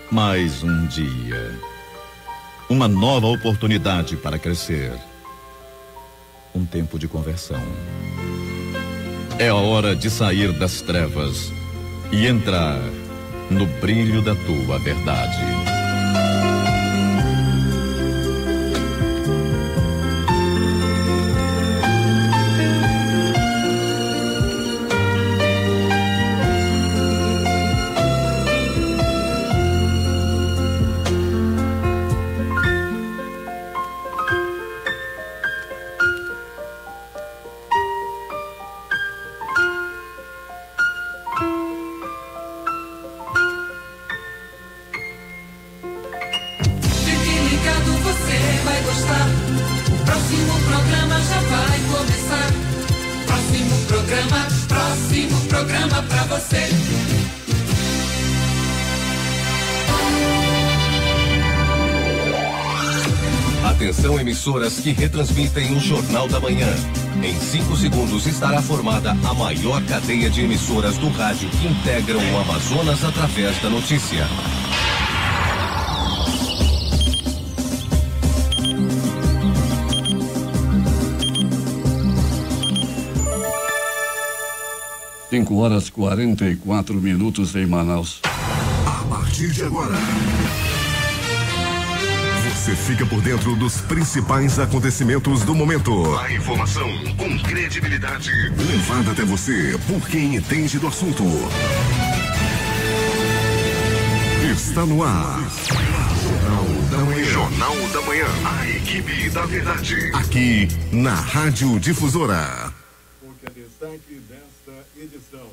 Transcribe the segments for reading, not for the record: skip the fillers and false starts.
Mais um dia. Uma nova oportunidade para crescer. Um tempo de conversão. É a hora de sair das trevas e entrar no brilho da tua verdade. Atenção, emissoras que retransmitem o Jornal da Manhã. Em 5 segundos estará formada a maior cadeia de emissoras do rádio que integram o Amazonas através da notícia. Cinco horas 44 minutos em Manaus. A partir de agora, você fica por dentro dos principais acontecimentos do momento. A informação com credibilidade, levada até você por quem entende do assunto. Está no ar. Jornal da Manhã. Jornal da Manhã. A equipe da verdade. Aqui na Rádio Difusora. Porque é destaque desta edição.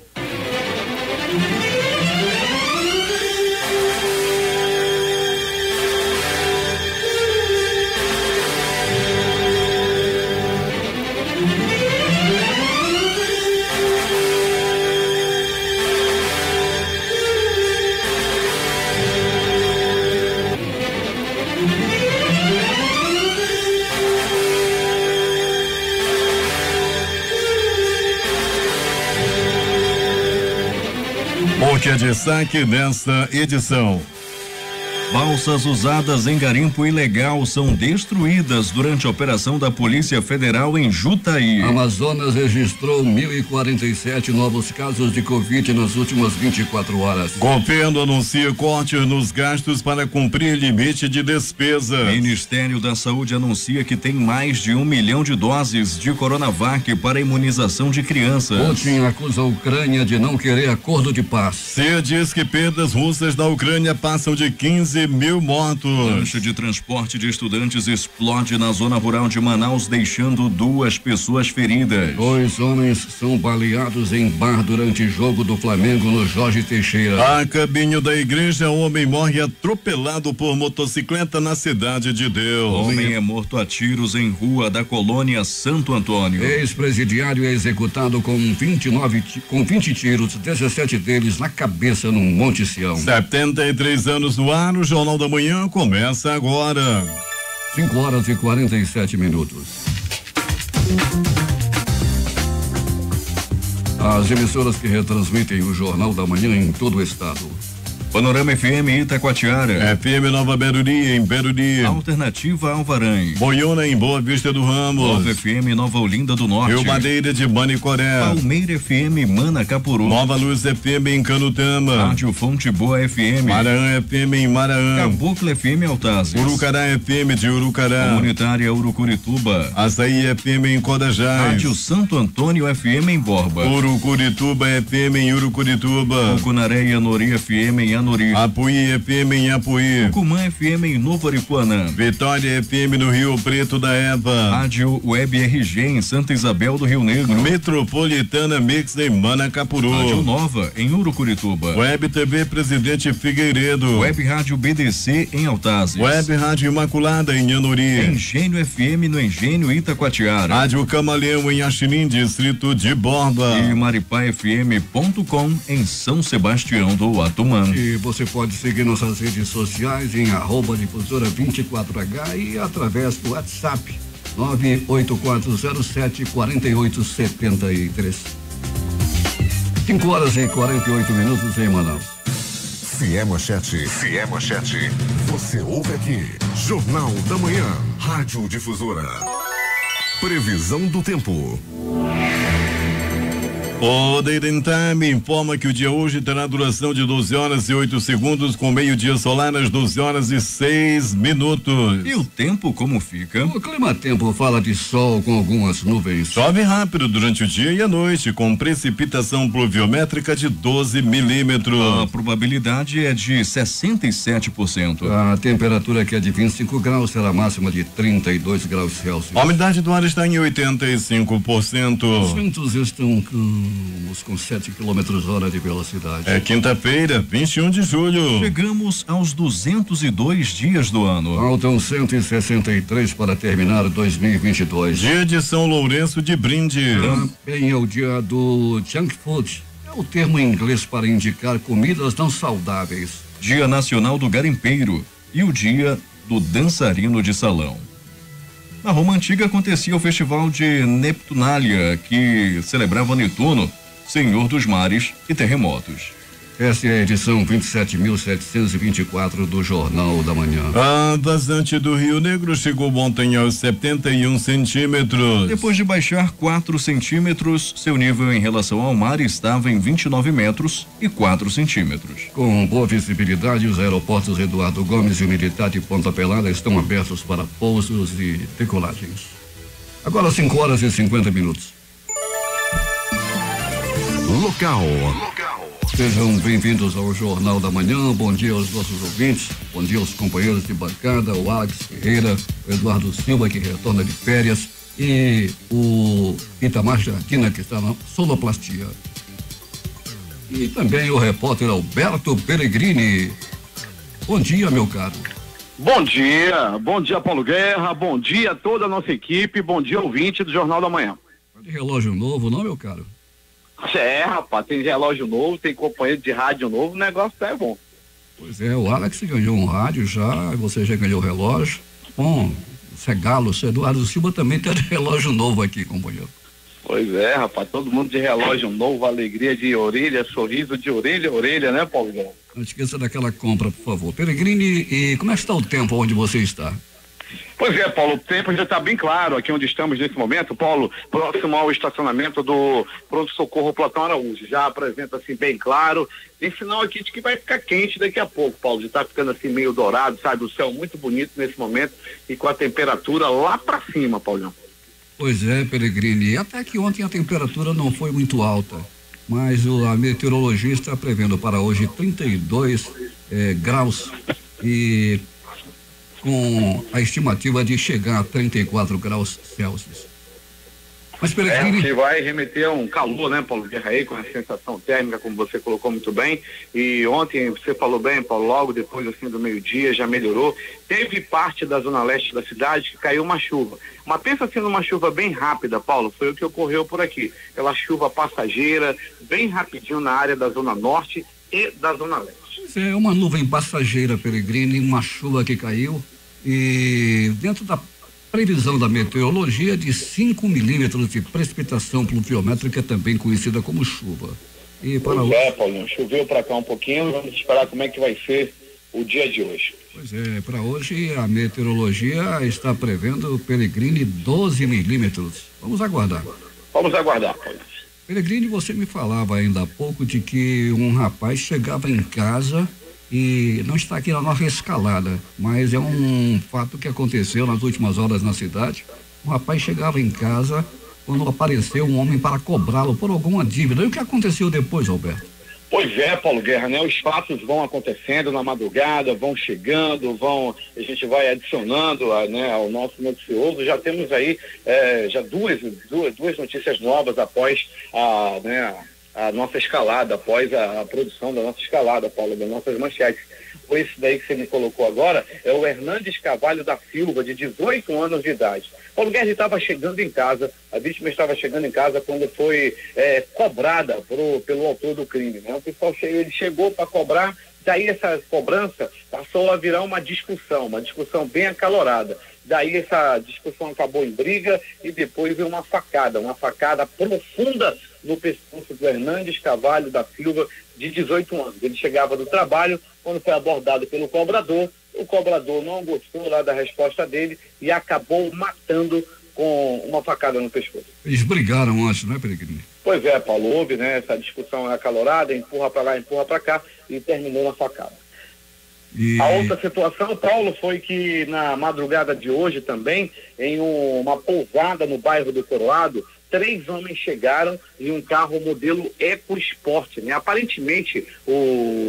O que é destaque nesta edição? Balsas usadas em garimpo ilegal são destruídas durante a operação da Polícia Federal em Jutaí. Amazonas registrou 1.047 novos casos de Covid nas últimas 24 horas. Governo anuncia corte nos gastos para cumprir limite de despesa. Ministério da Saúde anuncia que tem mais de 1 milhão de doses de Coronavac para imunização de crianças. Putin acusa a Ucrânia de não querer acordo de paz. CIA diz que perdas russas na Ucrânia passam de 15 mil mortos. Lancha de transporte de estudantes explode na zona rural de Manaus, deixando 2 pessoas feridas. 2 homens são baleados em bar durante jogo do Flamengo no Jorge Teixeira. A caminho da igreja, homem morre atropelado por motocicleta na Cidade de Deus. Homem é morto a tiros em rua da colônia Santo Antônio. Ex-presidiário é executado com 20 tiros, 17 deles na cabeça num Monte Sião. 73 anos no ar, o Jornal da Manhã começa agora. 5 horas e 47 minutos. As emissoras que retransmitem o Jornal da Manhã em todo o estado. Panorama FM Itacoatiara. FM Nova Beruri, em Beruri. Alternativa Alvarangue. Boiuna, em Boa Vista do Ramos. Nova FM Nova Olinda do Norte. Rio Madeira de Manicoré. Palmeira FM Manacapuru. Nova Luz FM em Canutama. Rádio Fonte Boa FM. Maraã FM em Maraã. Caboclo FM Altazes. Urucará FM de Urucará. Comunitária Urucurituba. Açaí FM em Codajás. Rádio Santo Antônio FM em Borba. Urucurituba FM em Urucurituba. Tucunaré e Anori FM em Anori. Apuí FM em Apuí. Tucumã FM em Novo Aripuanã. Vitória FM no Rio Preto da Eva. Rádio Web RG em Santa Isabel do Rio Negro. Metropolitana Mix em Manacapuru. Rádio Nova em Urucurituba. Web TV Presidente Figueiredo. Web Rádio BDC em Altazes. Web Rádio Imaculada em Anori. Engenho FM no Engenho Itacoatiara. Rádio Camaleão em Axinim, distrito de Borba. E maripafm.com em São Sebastião do Atumã. E você pode seguir nossas redes sociais em @difusora24H e através do WhatsApp 984074873. 5 horas e 48 minutos em Manaus. Se é manchete, você ouve aqui. Jornal da Manhã, Rádio Difusora. Previsão do tempo. O Date Time informa que o dia hoje terá duração de 12 horas e 8 segundos, com meio-dia solar às 12 horas e 6 minutos. E o tempo como fica? O clima-tempo fala de sol com algumas nuvens. Chove rápido durante o dia e a noite, com precipitação pluviométrica de 12 milímetros. A probabilidade é de 67%. A temperatura, que é de 25 graus, será máxima de 32 graus Celsius. A umidade do ar está em 85%. Os ventos estão com 7 km/h de velocidade. É quinta-feira, 21 de julho. Chegamos aos 202 dias do ano. Faltam 163 para terminar 2022. Dia de São Lourenço de Brinde. Também é o dia do junk food. É o termo em inglês para indicar comidas não saudáveis. Dia Nacional do Garimpeiro e o dia do dançarino de salão. Na Roma Antiga acontecia o festival de Neptunália, que celebrava Netuno, senhor dos mares e terremotos. Essa é a edição 27.724 do Jornal da Manhã. A vazante do Rio Negro chegou ontem aos 71 centímetros. Depois de baixar 4 centímetros, seu nível em relação ao mar estava em 29 metros e 4 centímetros. Com boa visibilidade, os aeroportos Eduardo Gomes e o Militar de Ponta Pelada estão abertos para pousos e decolagens. Agora 5 horas e 50 minutos. Local. Sejam bem-vindos ao Jornal da Manhã. Bom dia aos nossos ouvintes, bom dia aos companheiros de bancada, o Alex Ferreira, o Eduardo Silva, que retorna de férias, e o Itamar Jardina, que está na sonoplastia. E também o repórter Alberto Peregrini. Bom dia, meu caro. Bom dia Paulo Guerra, bom dia a toda a nossa equipe, bom dia ouvinte do Jornal da Manhã. De relógio novo, não, meu caro? Rapaz, tem relógio novo, tem companheiro de rádio novo, o negócio é bom. Pois é, o Alex ganhou um rádio já, você já ganhou relógio. Bom, você é galo, o Eduardo Silva também tem relógio novo aqui, companheiro. Pois é, rapaz, todo mundo de relógio novo, alegria de orelha, sorriso de orelha a orelha, né, Paulo? Não esqueça daquela compra, por favor. Peregrini, e como é que está o tempo onde você está? Pois é, Paulo, o tempo já está bem claro aqui onde estamos nesse momento, Paulo, próximo ao estacionamento do Pronto-Socorro Platão Araújo, já apresenta assim bem claro, tem sinal aqui de que vai ficar quente daqui a pouco, Paulo, já está ficando assim meio dourado, sabe, o céu muito bonito nesse momento e com a temperatura lá para cima, Paulão. Pois é, Peregrini, até que ontem a temperatura não foi muito alta, mas a meteorologia está prevendo para hoje 32 graus e com a estimativa de chegar a 34 graus Celsius. Mas Peregrini... que vai remeter a um calor, né, Paulo Guerra, aí, com a sensação térmica, como você colocou muito bem, e ontem você falou bem, Paulo, logo depois assim do meio-dia já melhorou, teve parte da zona leste da cidade que caiu uma chuva, mas pensa assim numa chuva bem rápida, Paulo, foi o que ocorreu por aqui, aquela chuva passageira, bem rapidinho na área da zona norte e da zona leste. É uma nuvem passageira, Peregrini, uma chuva que caiu, e dentro da previsão da meteorologia de 5 milímetros de precipitação pluviométrica, também conhecida como chuva. E para hoje... Paulinho, choveu para cá um pouquinho, vamos esperar como é que vai ser o dia de hoje. Pois é, para hoje a meteorologia está prevendo, Peregrini, 12 milímetros. Vamos aguardar. Vamos aguardar, Paulinho. Peregrini, você me falava ainda há pouco de que um rapaz chegava em casa e não está aqui na nossa escalada, mas é um fato que aconteceu nas últimas horas na cidade. Um rapaz chegava em casa quando apareceu um homem para cobrá-lo por alguma dívida. E o que aconteceu depois, Alberto? Pois é, Paulo Guerra, né? Os fatos vão acontecendo na madrugada, vão chegando, a gente vai adicionando né, ao nosso noticioso. Já temos aí já duas notícias novas após a nossa escalada, após a produção da nossa escalada, Paulo, das nossas manchetes. Foi esse daí que você me colocou agora, é o Hernandes Carvalho da Silva, de 18 anos de idade. Paulo Guerra estava chegando em casa, a vítima estava chegando em casa quando foi cobrada pelo autor do crime, né? O pessoal ele chegou para cobrar, daí essa cobrança passou a virar uma discussão bem acalorada. Daí essa discussão acabou em briga e depois veio uma facada profunda no pescoço do Hernandes Carvalho da Silva, de 18 anos. Ele chegava do trabalho, quando foi abordado pelo cobrador, o cobrador não gostou lá da resposta dele e acabou matando com uma facada no pescoço. Eles brigaram antes, não é, Peregrino? Pois é, Paulo, houve, né, essa discussão acalorada, empurra para lá, empurra para cá e terminou na facada. A outra situação, Paulo, foi que na madrugada de hoje também, em uma pousada no bairro do Coroado, 3 homens chegaram em um carro modelo EcoSport, né? Aparentemente o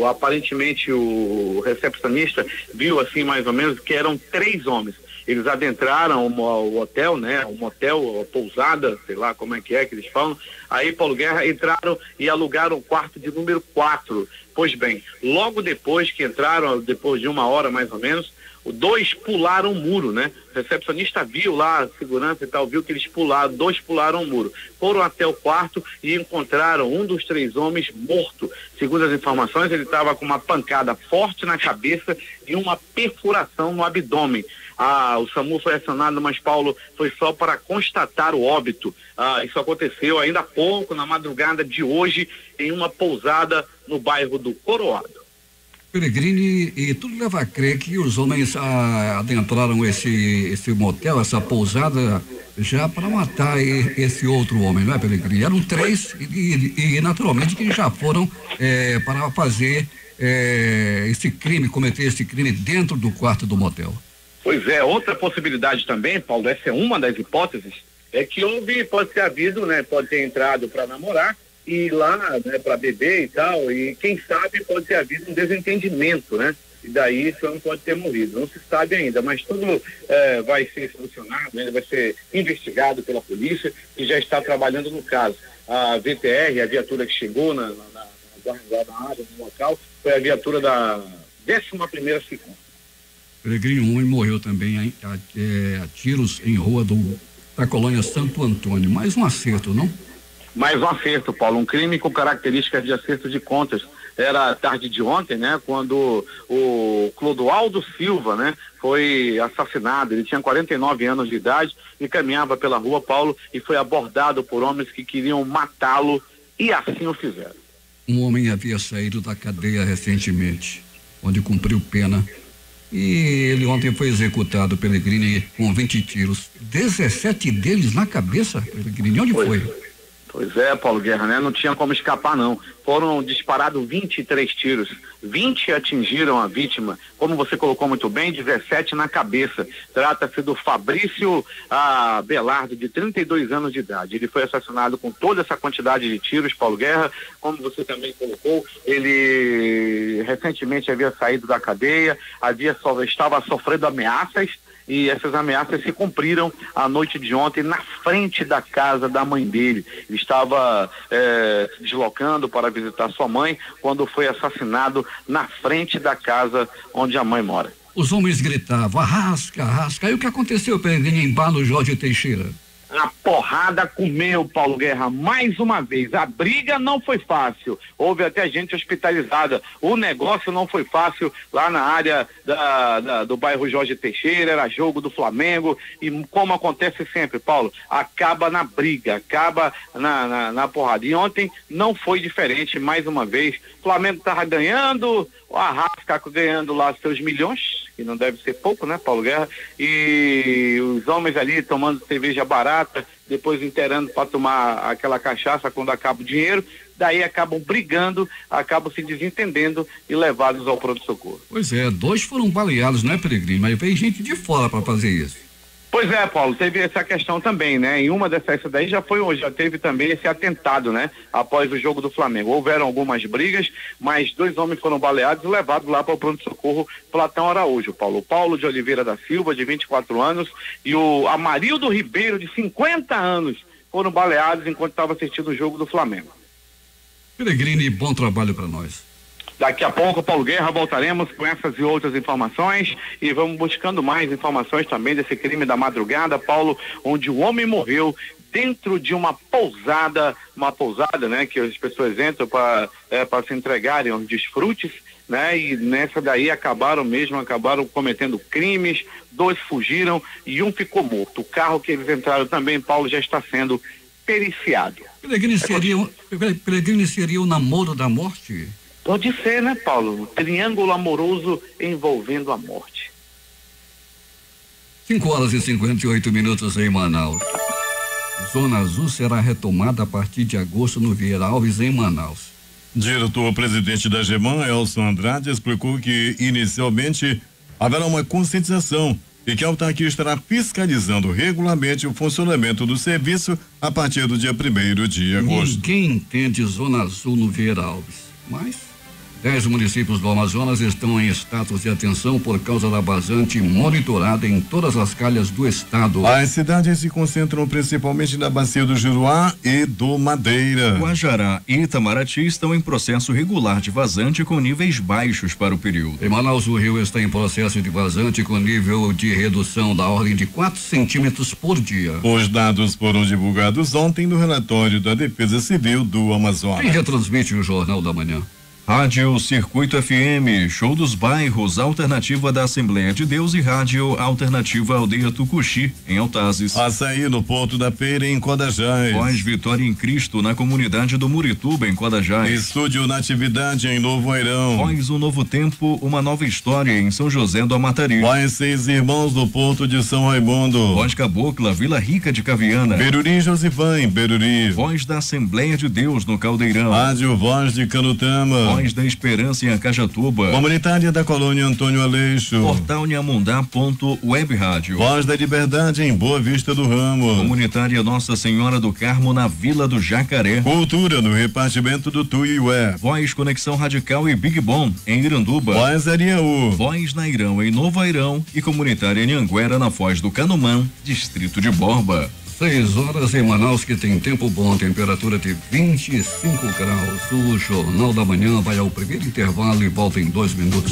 recepcionista viu assim mais ou menos que eram 3 homens. Eles adentraram o hotel, né? O motel, a pousada, sei lá como é que eles falam. Aí, Paulo Guerra, entraram e alugaram o quarto de número 4. Pois bem, logo depois que entraram, depois de 1 hora mais ou menos, 2 pularam o muro, né? O recepcionista viu lá, a segurança e tal, viu que eles pularam, 2 pularam o muro. Foram até o quarto e encontraram um dos 3 homens morto. Segundo as informações, ele estava com uma pancada forte na cabeça e uma perfuração no abdômen. O SAMU foi acionado, mas, Paulo, foi só para constatar o óbito. Isso aconteceu ainda há pouco, na madrugada de hoje, em uma pousada no bairro do Coroado. Peregrini, e tudo leva a crer que os homens adentraram esse motel, essa pousada, já para matar esse outro homem, não é, Peregrini? Eram 3 e naturalmente que já foram para fazer esse crime, cometer esse crime dentro do quarto do motel. Pois é, outra possibilidade também, Paulo, essa é uma das hipóteses, é que pode ter havido, né, pode ter entrado para namorar e lá, né, para beber e tal, e quem sabe pode ter havido um desentendimento, né, e daí isso não pode ter morrido, não se sabe ainda, mas tudo vai ser solucionado, né, vai ser investigado pela polícia que já está trabalhando no caso. A VTR, a viatura que chegou na área, no local, foi a viatura da 11ª Secom. Peregrino, um homem morreu também a tiros em rua da colônia Santo Antônio. Mais um acerto, não? Mais um acerto, Paulo. Um crime com características de acerto de contas. Era tarde de ontem, né? Quando o Clodoaldo Silva, né? Foi assassinado. Ele tinha 49 anos de idade e caminhava pela rua, Paulo, e foi abordado por homens que queriam matá-lo e assim o fizeram. Um homem havia saído da cadeia recentemente, onde cumpriu pena. E ele ontem foi executado, Peregrini, com 20 tiros. 17 deles na cabeça, Peregrini. Onde foi? Pois é, Paulo Guerra, né? Não tinha como escapar, não. Foram disparados 23 tiros. 20 atingiram a vítima. Como você colocou muito bem, 17 na cabeça. Trata-se do Fabrício Belardo, de 32 anos de idade. Ele foi assassinado com toda essa quantidade de tiros, Paulo Guerra. Como você também colocou, ele recentemente havia saído da cadeia, estava sofrendo ameaças, e essas ameaças se cumpriram a noite de ontem na frente da casa da mãe dele. Ele estava se deslocando para visitar sua mãe quando foi assassinado na frente da casa onde a mãe mora. Os homens gritavam, arrasca, arrasca. E o que aconteceu, Peregrini, em bar no Jorge Teixeira? A porrada comeu, Paulo Guerra, mais uma vez. A briga não foi fácil, houve até gente hospitalizada. O negócio não foi fácil lá na área do bairro Jorge Teixeira, era jogo do Flamengo, e como acontece sempre, Paulo, acaba na briga, acaba na porrada. E ontem não foi diferente, mais uma vez. O Flamengo estava ganhando, o Arrasca ganhando lá seus milhões, que não deve ser pouco, né, Paulo Guerra? E os homens ali tomando cerveja barata, depois inteirando para tomar aquela cachaça quando acaba o dinheiro, daí acabam brigando, acabam se desentendendo e levados ao pronto-socorro. Pois é, 2 foram baleados, não é, Peregrino? Mas veio gente de fora para fazer isso. Pois é, Paulo, teve essa questão também, né? Em uma dessas daí já teve também esse atentado, né? Após o jogo do Flamengo. Houveram algumas brigas, mas 2 homens foram baleados e levados lá para o pronto-socorro Platão Araújo, Paulo. O Paulo de Oliveira da Silva, de 24 anos, e o Amarildo Ribeiro, de 50 anos, foram baleados enquanto estava assistindo o jogo do Flamengo. Peregrino, bom trabalho para nós. Daqui a pouco, Paulo Guerra, voltaremos com essas e outras informações e vamos buscando mais informações também desse crime da madrugada, Paulo, onde o homem morreu dentro de uma pousada, né, que as pessoas entram para se entregarem aos desfrutes, né, e nessa daí acabaram cometendo crimes, 2 fugiram e um ficou morto. O carro que eles entraram também, Paulo, já está sendo periciado. Peregrino, seria o namoro da morte? Pode ser, né, Paulo? Um triângulo amoroso envolvendo a morte. 5h58 em Manaus. Zona Azul será retomada a partir de agosto no Vieira Alves, em Manaus. Diretor-presidente da GEMAN, Elson Andrade, explicou que inicialmente haverá uma conscientização e que a autarquia estará fiscalizando regularmente o funcionamento do serviço a partir do dia 1º de agosto. Ninguém entende Zona Azul no Vieira Alves, mas 10 municípios do Amazonas estão em status de atenção por causa da vazante monitorada em todas as calhas do estado. As cidades se concentram principalmente na bacia do Juruá e do Madeira. Guajará e Itamaraty estão em processo regular de vazante com níveis baixos para o período. Em Manaus, o rio está em processo de vazante com nível de redução da ordem de 4 centímetros por dia. Os dados foram divulgados ontem no relatório da Defesa Civil do Amazonas. Quem retransmite o Jornal da Manhã? Rádio Circuito FM, Show dos Bairros, Alternativa da Assembleia de Deus e Rádio Alternativa Aldeia Tucuxi, em Altazes. Açaí no Porto da Feira, em Codajás. Voz Vitória em Cristo, na comunidade do Murituba, em Codajás. Estúdio Natividade, em Novo Airão. Voz Um Novo Tempo, Uma Nova História, em São José do Amatari. Voz Seis Irmãos do Porto de São Raimundo. Voz Cabocla, Vila Rica de Caviana. Beruri Josifã, em Beruri. Voz da Assembleia de Deus, no Caldeirão. Rádio Voz de Canutama. Voz da Esperança em Acajatuba. Comunitária da Colônia Antônio Aleixo. Portal Nhamundá.web Rádio. Voz da Liberdade em Boa Vista do Ramo. Comunitária Nossa Senhora do Carmo na Vila do Jacaré. Cultura no repartimento do Tuiué. Voz Conexão Radical e Big Bom em Iranduba. Voz Ariaú. Voz Nairão em Novo Airão e Comunitária em Anguera na Foz do Canumã, distrito de Borba. 6 horas em Manaus, que tem tempo bom, temperatura de 25 graus. O Jornal da Manhã vai ao primeiro intervalo e volta em 2 minutos.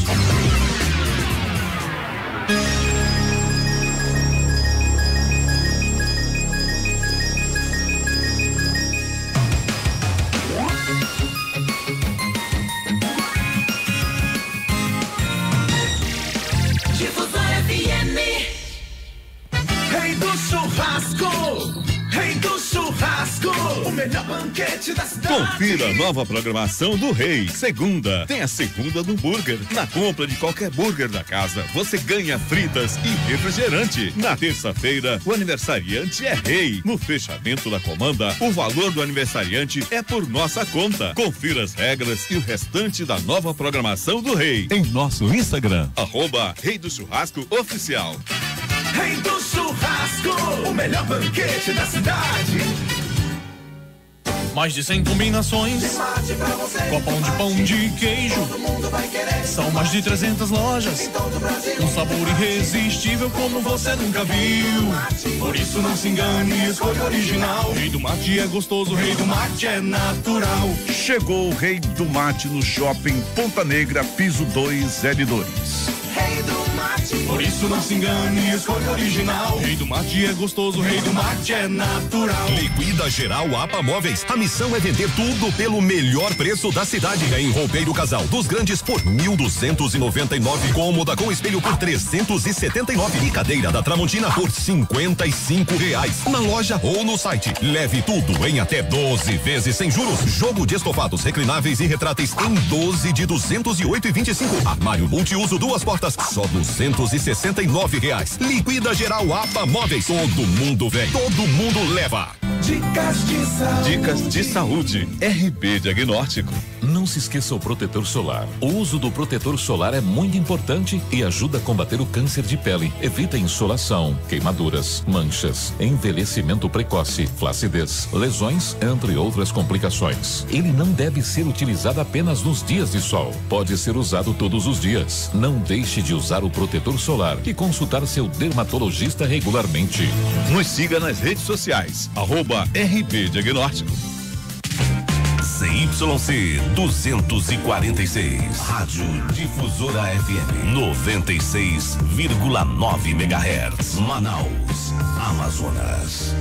Confira a nova programação do Rei. Segunda, tem a segunda do burger. Na compra de qualquer burger da casa, você ganha fritas e refrigerante. Na terça-feira, o aniversariante é Rei. No fechamento da comanda, o valor do aniversariante é por nossa conta. Confira as regras e o restante da nova programação do Rei em nosso Instagram, @Rei do Churrasco Oficial. Rei do Churrasco, o melhor banquete da cidade. Mais de 100 combinações, copão de pão de queijo. São mais de 300 lojas, um sabor irresistível como você nunca viu. Por isso não se engane, escolha original. Rei do Mate é gostoso, Rei do Mate é natural. Chegou o Rei do Mate no Shopping Ponta Negra, piso 2L2. Rei do Mate, por isso não se engane, escolha original. Rei do Mate é gostoso, Rei do Mate é natural. Liquida Geral APA Móveis. A missão é vender tudo pelo melhor preço da cidade. Em Roupeiro Casal dos Grandes por 1.299. Cômoda com espelho por 379. E cadeira da Tramontina por R$55. Na loja ou no site. Leve tudo em até 12 vezes sem juros. Jogo de estofados reclináveis e retráteis em 12 de R$208,25. Armário multiuso 2 portas só R$269. Liquida Geral APA Móveis. Todo mundo vem, todo mundo leva. Dicas de saúde. Dicas de saúde. RB Diagnóstico. Não se esqueça o protetor solar. O uso do protetor solar é muito importante e ajuda a combater o câncer de pele. Evita insolação, queimaduras, manchas, envelhecimento precoce, flacidez, lesões, entre outras complicações. Ele não deve ser utilizado apenas nos dias de sol. Pode ser usado todos os dias. Não deixe de usar o protetor solar e consultar seu dermatologista regularmente. Nos siga nas redes sociais. @RB Diagnóstico. CYC 246. Rádio Difusora FM 96,9 MHz. Manaus, Amazonas.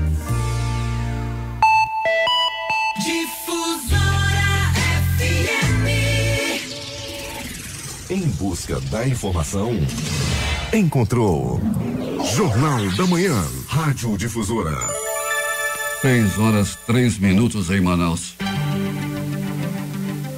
Difusora FM. Em busca da informação, encontrou Jornal da Manhã, Rádio Difusora. 6 horas 3 minutos em Manaus.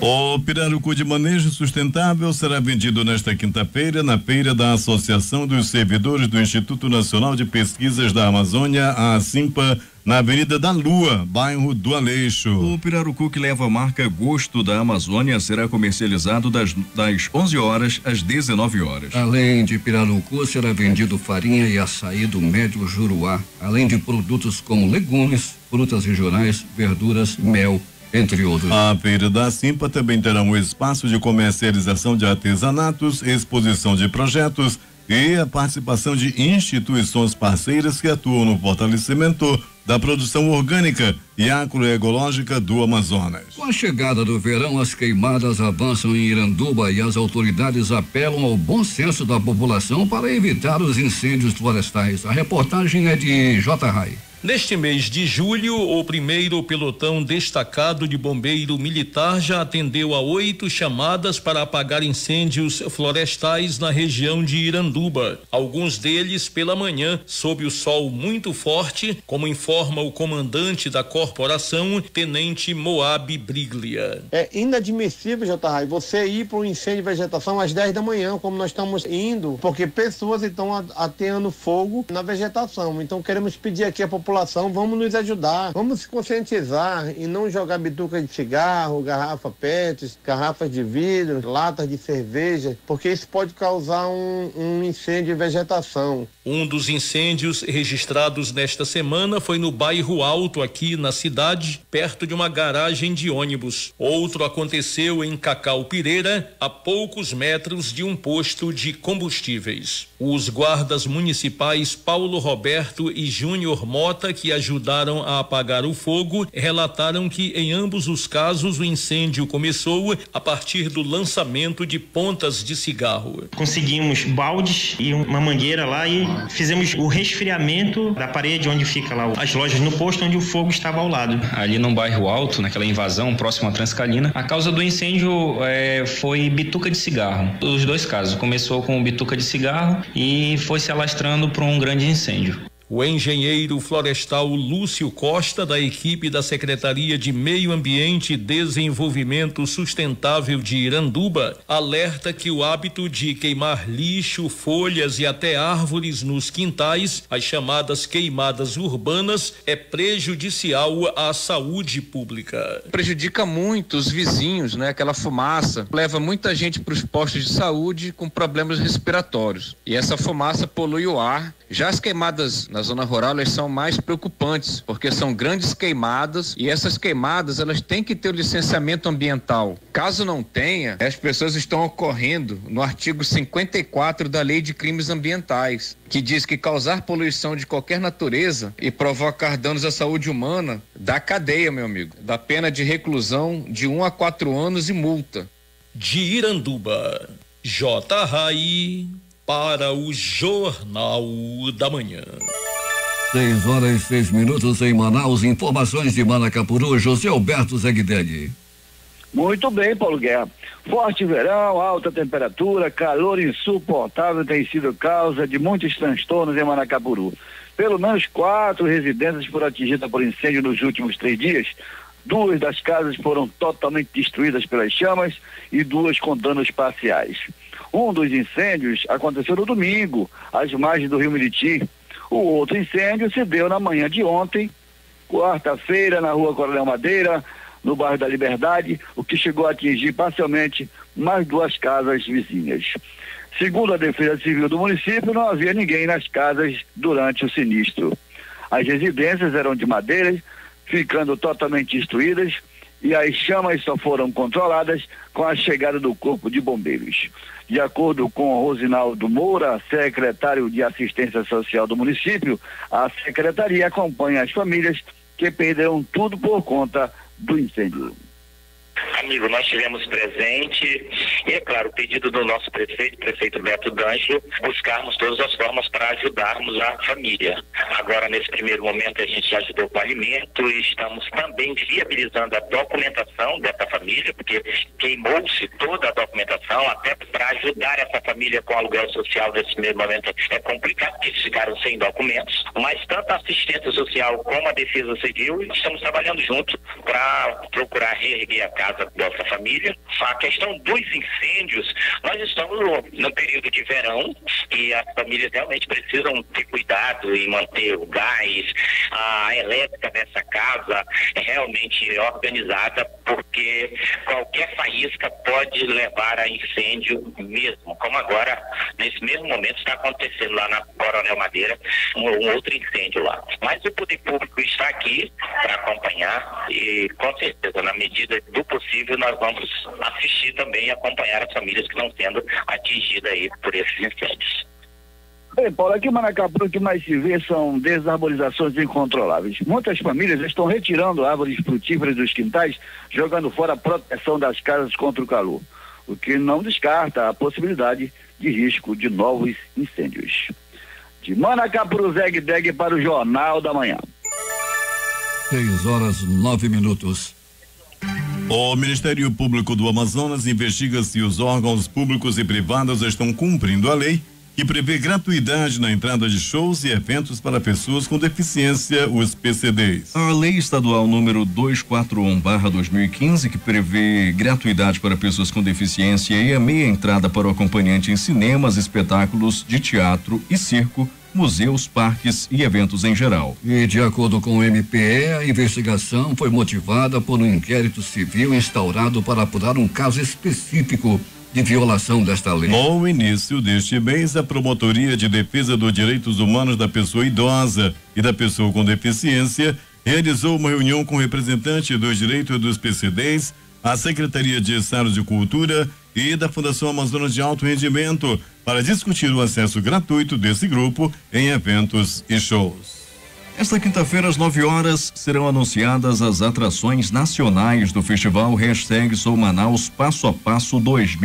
O pirarucu de manejo sustentável será vendido nesta quinta-feira na feira da Associação dos Servidores do Instituto Nacional de Pesquisas da Amazônia, a ASIMPA, na Avenida da Lua, bairro do Aleixo. O pirarucu, que leva a marca Gosto da Amazônia, será comercializado das 11 horas às 19 horas. Além de pirarucu, será vendido farinha e açaí do Médio Juruá, além de produtos como legumes, frutas regionais, verduras, mel, entre outros. A feira da Simpa também terá um espaço de comercialização de artesanatos, exposição de projetos e a participação de instituições parceiras que atuam no fortalecimento da produção orgânica e agroecológica do Amazonas. Com a chegada do verão, as queimadas avançam em Iranduba e as autoridades apelam ao bom senso da população para evitar os incêndios florestais. A reportagem é de J. Rai. Neste mês de julho, o primeiro pelotão destacado de bombeiro militar já atendeu a 8 chamadas para apagar incêndios florestais na região de Iranduba. Alguns deles pela manhã, sob o sol muito forte, como informa o comandante da corporação, Tenente Moab Briglia. É inadmissível, J. você ir para um incêndio de vegetação às 10 da manhã, como nós estamos indo, porque pessoas estão ateando fogo na vegetação. Então queremos pedir aqui à população, vamos nos ajudar, vamos se conscientizar e não jogar bituca de cigarro, garrafa PET, garrafas de vidro, latas de cerveja, porque isso pode causar um incêndio de vegetação. Um dos incêndios registrados nesta semana foi no bairro Alto, aqui na cidade, perto de uma garagem de ônibus. Outro aconteceu em Cacau Pireira, a poucos metros de um posto de combustíveis. Os guardas municipais Paulo Roberto e Júnior Mota, que ajudaram a apagar o fogo, relataram que em ambos os casos o incêndio começou a partir do lançamento de pontas de cigarro. Conseguimos baldes e uma mangueira lá e fizemos o resfriamento da parede onde fica lá as lojas no posto onde o fogo estava ao lado. Ali no bairro Alto, naquela invasão próxima à Transcalina, a causa do incêndio foi bituca de cigarro. Os dois casos, começou com bituca de cigarro e foi se alastrando para um grande incêndio. O engenheiro florestal Lúcio Costa, da equipe da Secretaria de Meio Ambiente e Desenvolvimento Sustentável de Iranduba, alerta que o hábito de queimar lixo, folhas e até árvores nos quintais, as chamadas queimadas urbanas, é prejudicial à saúde pública. Prejudica muito os vizinhos, né? Aquela fumaça leva muita gente para os postos de saúde com problemas respiratórios. E essa fumaça polui o ar. Já as queimadas na zona rural, elas são mais preocupantes, porque são grandes queimadas e essas queimadas, elas têm que ter o licenciamento ambiental. Caso não tenha, as pessoas estão ocorrendo no artigo 54 da Lei de Crimes Ambientais, que diz que causar poluição de qualquer natureza e provocar danos à saúde humana dá cadeia, meu amigo. Dá pena de reclusão de 1 a 4 anos e multa. De Iranduba, J. Rai, para o Jornal da Manhã. 6h06 em Manaus. Informações de Manacapuru, José Alberto Zegdeg. Muito bem, Paulo Guerra. Forte verão, alta temperatura, calor insuportável tem sido causa de muitos transtornos em Manacapuru. Pelo menos 4 residências foram atingidas por incêndio nos últimos 3 dias. 2 das casas foram totalmente destruídas pelas chamas e 2 com danos parciais. Um dos incêndios aconteceu no domingo, às margens do Rio Miriti. O outro incêndio se deu na manhã de ontem, quarta-feira, na rua Coronel Madeira, no bairro da Liberdade, o que chegou a atingir parcialmente mais 2 casas vizinhas. Segundo a Defesa Civil do município, não havia ninguém nas casas durante o sinistro. As residências eram de madeira, ficando totalmente destruídas, e as chamas só foram controladas com a chegada do Corpo de Bombeiros. De acordo com Rosinaldo Moura, secretário de Assistência Social do município, a secretaria acompanha as famílias que perderam tudo por conta do incêndio. Amigo, nós tivemos presente e, é claro, o pedido do nosso prefeito Beto D'Angelo, buscarmos todas as formas para ajudarmos a família. Agora, nesse primeiro momento, a gente ajudou com alimento e estamos também viabilizando a documentação dessa família, porque queimou-se toda a documentação, até para ajudar essa família com aluguel social nesse primeiro momento é complicado, porque eles ficaram sem documentos, mas tanto a assistência social como a Defesa Civil estamos trabalhando junto para procurar reerguer a casa Bolsa Família. A questão dos incêndios, nós estamos no período de verão e as famílias realmente precisam ter cuidado em manter o gás, a elétrica dessa casa é realmente organizada, porque qualquer faísca pode levar a incêndio mesmo, como agora, nesse mesmo momento, está acontecendo lá na Coronel Madeira, um outro incêndio lá. Mas o poder público está aqui para acompanhar e, com certeza, na medida do possível, nós vamos assistir também e acompanhar as famílias que estão sendo atingidas aí por esses incêndios. Bem, Paulo, aqui em Manacapuru o que mais se vê são desarborizações incontroláveis. Muitas famílias estão retirando árvores frutíferas dos quintais, jogando fora a proteção das casas contra o calor, o que não descarta a possibilidade de risco de novos incêndios. De Manacapuru, Zeg para o Jornal da Manhã. 6:09. O Ministério Público do Amazonas investiga se os órgãos públicos e privados estão cumprindo a lei que prevê gratuidade na entrada de shows e eventos para pessoas com deficiência, os PCDs. A lei estadual número 241/2015, que prevê gratuidade para pessoas com deficiência e a meia entrada para o acompanhante em cinemas, espetáculos de teatro e circo, museus, parques e eventos em geral. E de acordo com o MPE, a investigação foi motivada por um inquérito civil instaurado para apurar um caso específico de violação desta lei. No início deste mês, a Promotoria de Defesa dos Direitos Humanos da Pessoa Idosa e da Pessoa com Deficiência realizou uma reunião com representantes dos direitos dos PCDs, a Secretaria de Estado de Cultura e da Fundação Amazonas de Alto Rendimento para discutir o acesso gratuito desse grupo em eventos e shows. Esta quinta-feira, às 9h, serão anunciadas as atrações nacionais do festival #Sou Manaus Passo a Passo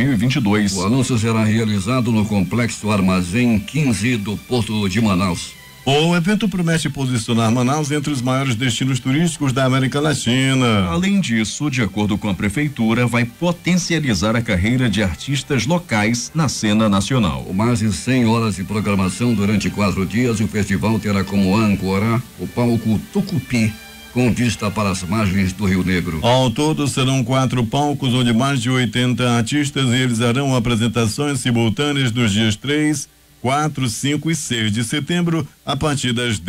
2022. O anúncio será realizado no Complexo Armazém 15 do Porto de Manaus. O evento promete posicionar Manaus entre os maiores destinos turísticos da América Latina. Além disso, de acordo com a prefeitura, vai potencializar a carreira de artistas locais na cena nacional. Com mais de 100 horas de programação durante 4 dias, o festival terá como âncora o palco Tucupi, com vista para as margens do Rio Negro. Ao todo, serão 4 palcos onde mais de 80 artistas realizarão apresentações simultâneas nos dias 3, 4, 5 e 6 de setembro, a partir das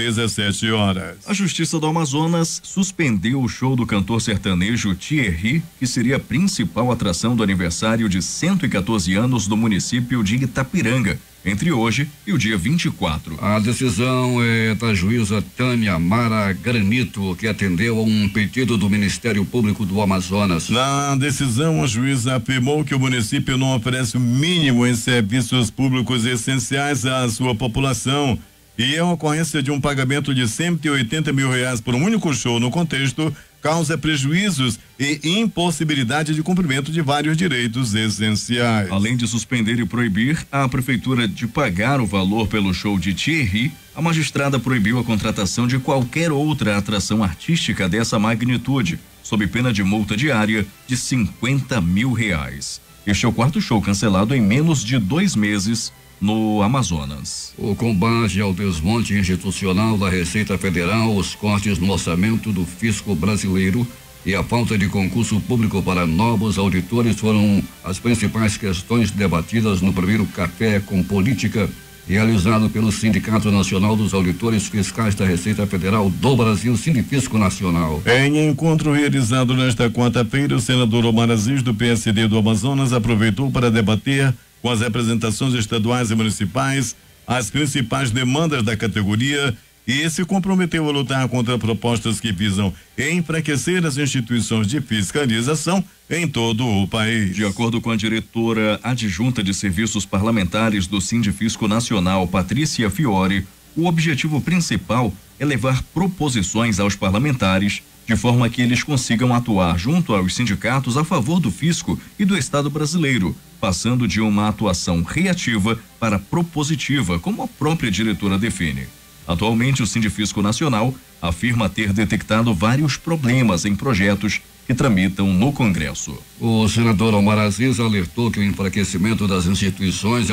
17h. A Justiça do Amazonas suspendeu o show do cantor sertanejo Thierry, que seria a principal atração do aniversário de 114 anos do município de Itapiranga, entre hoje e o dia 24. A decisão é da juíza Tânia Mara Granito, que atendeu a um pedido do Ministério Público do Amazonas. Na decisão, a juíza afirmou que o município não oferece o mínimo em serviços públicos essenciais à sua população e a ocorrência de um pagamento de R$180 mil por um único show no contexto causa prejuízos e impossibilidade de cumprimento de vários direitos essenciais. Além de suspender e proibir a prefeitura de pagar o valor pelo show de Thierry, a magistrada proibiu a contratação de qualquer outra atração artística dessa magnitude, sob pena de multa diária de R$50 mil. Este é o 4º show cancelado em menos de 2 meses no Amazonas. O combate ao desmonte institucional da Receita Federal, os cortes no orçamento do fisco brasileiro e a falta de concurso público para novos auditores foram as principais questões debatidas no primeiro Café com Política, realizado pelo Sindicato Nacional dos Auditores Fiscais da Receita Federal do Brasil, Sindifisco Nacional. Em encontro realizado nesta quarta-feira, o senador Omar Aziz, do PSD do Amazonas, aproveitou para debater com as representações estaduais e municipais as principais demandas da categoria e se comprometeu a lutar contra propostas que visam enfraquecer as instituições de fiscalização em todo o país. De acordo com a diretora adjunta de serviços parlamentares do Sindifisco Nacional, Patrícia Fiore, o objetivo principal é levar proposições aos parlamentares de forma que eles consigam atuar junto aos sindicatos a favor do fisco e do Estado brasileiro, passando de uma atuação reativa para propositiva, como a própria diretora define. Atualmente, o Sindifisco Nacional afirma ter detectado vários problemas em projetos que tramitam no Congresso. O senador Omar Aziz alertou que o enfraquecimento das instituições é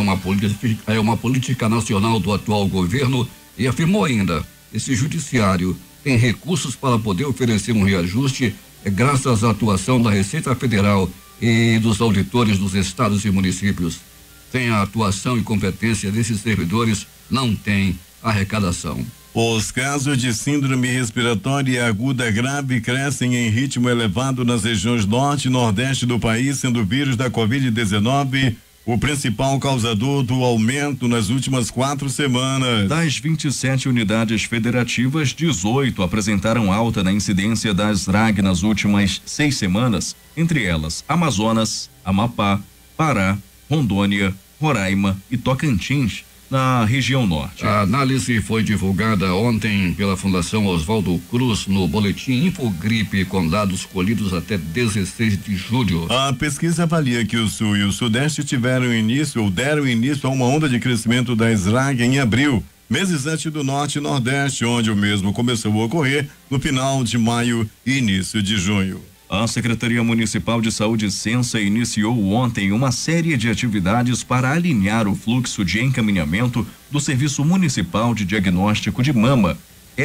uma política nacional do atual governo e afirmou ainda: esse judiciário tem recursos para poder oferecer um reajuste graças à atuação da Receita Federal e dos auditores dos estados e municípios. Sem a atuação e competência desses servidores, não tem arrecadação. Os casos de síndrome respiratória aguda grave crescem em ritmo elevado nas regiões norte e nordeste do país, sendo o vírus da Covid-19 o principal causador do aumento nas últimas 4 semanas. Das 27 unidades federativas, 18 apresentaram alta na incidência das RAG nas últimas 6 semanas, entre elas Amazonas, Amapá, Pará, Rondônia, Roraima e Tocantins, na região norte. A análise foi divulgada ontem pela Fundação Oswaldo Cruz no boletim Infogripe com dados colhidos até 16 de julho. A pesquisa avalia que o Sul e o Sudeste deram início a uma onda de crescimento da SRAG em abril, meses antes do Norte e Nordeste, onde o mesmo começou a ocorrer no final de maio e início de junho. A Secretaria Municipal de Saúde Sensa iniciou ontem uma série de atividades para alinhar o fluxo de encaminhamento do Serviço Municipal de Diagnóstico de Mama,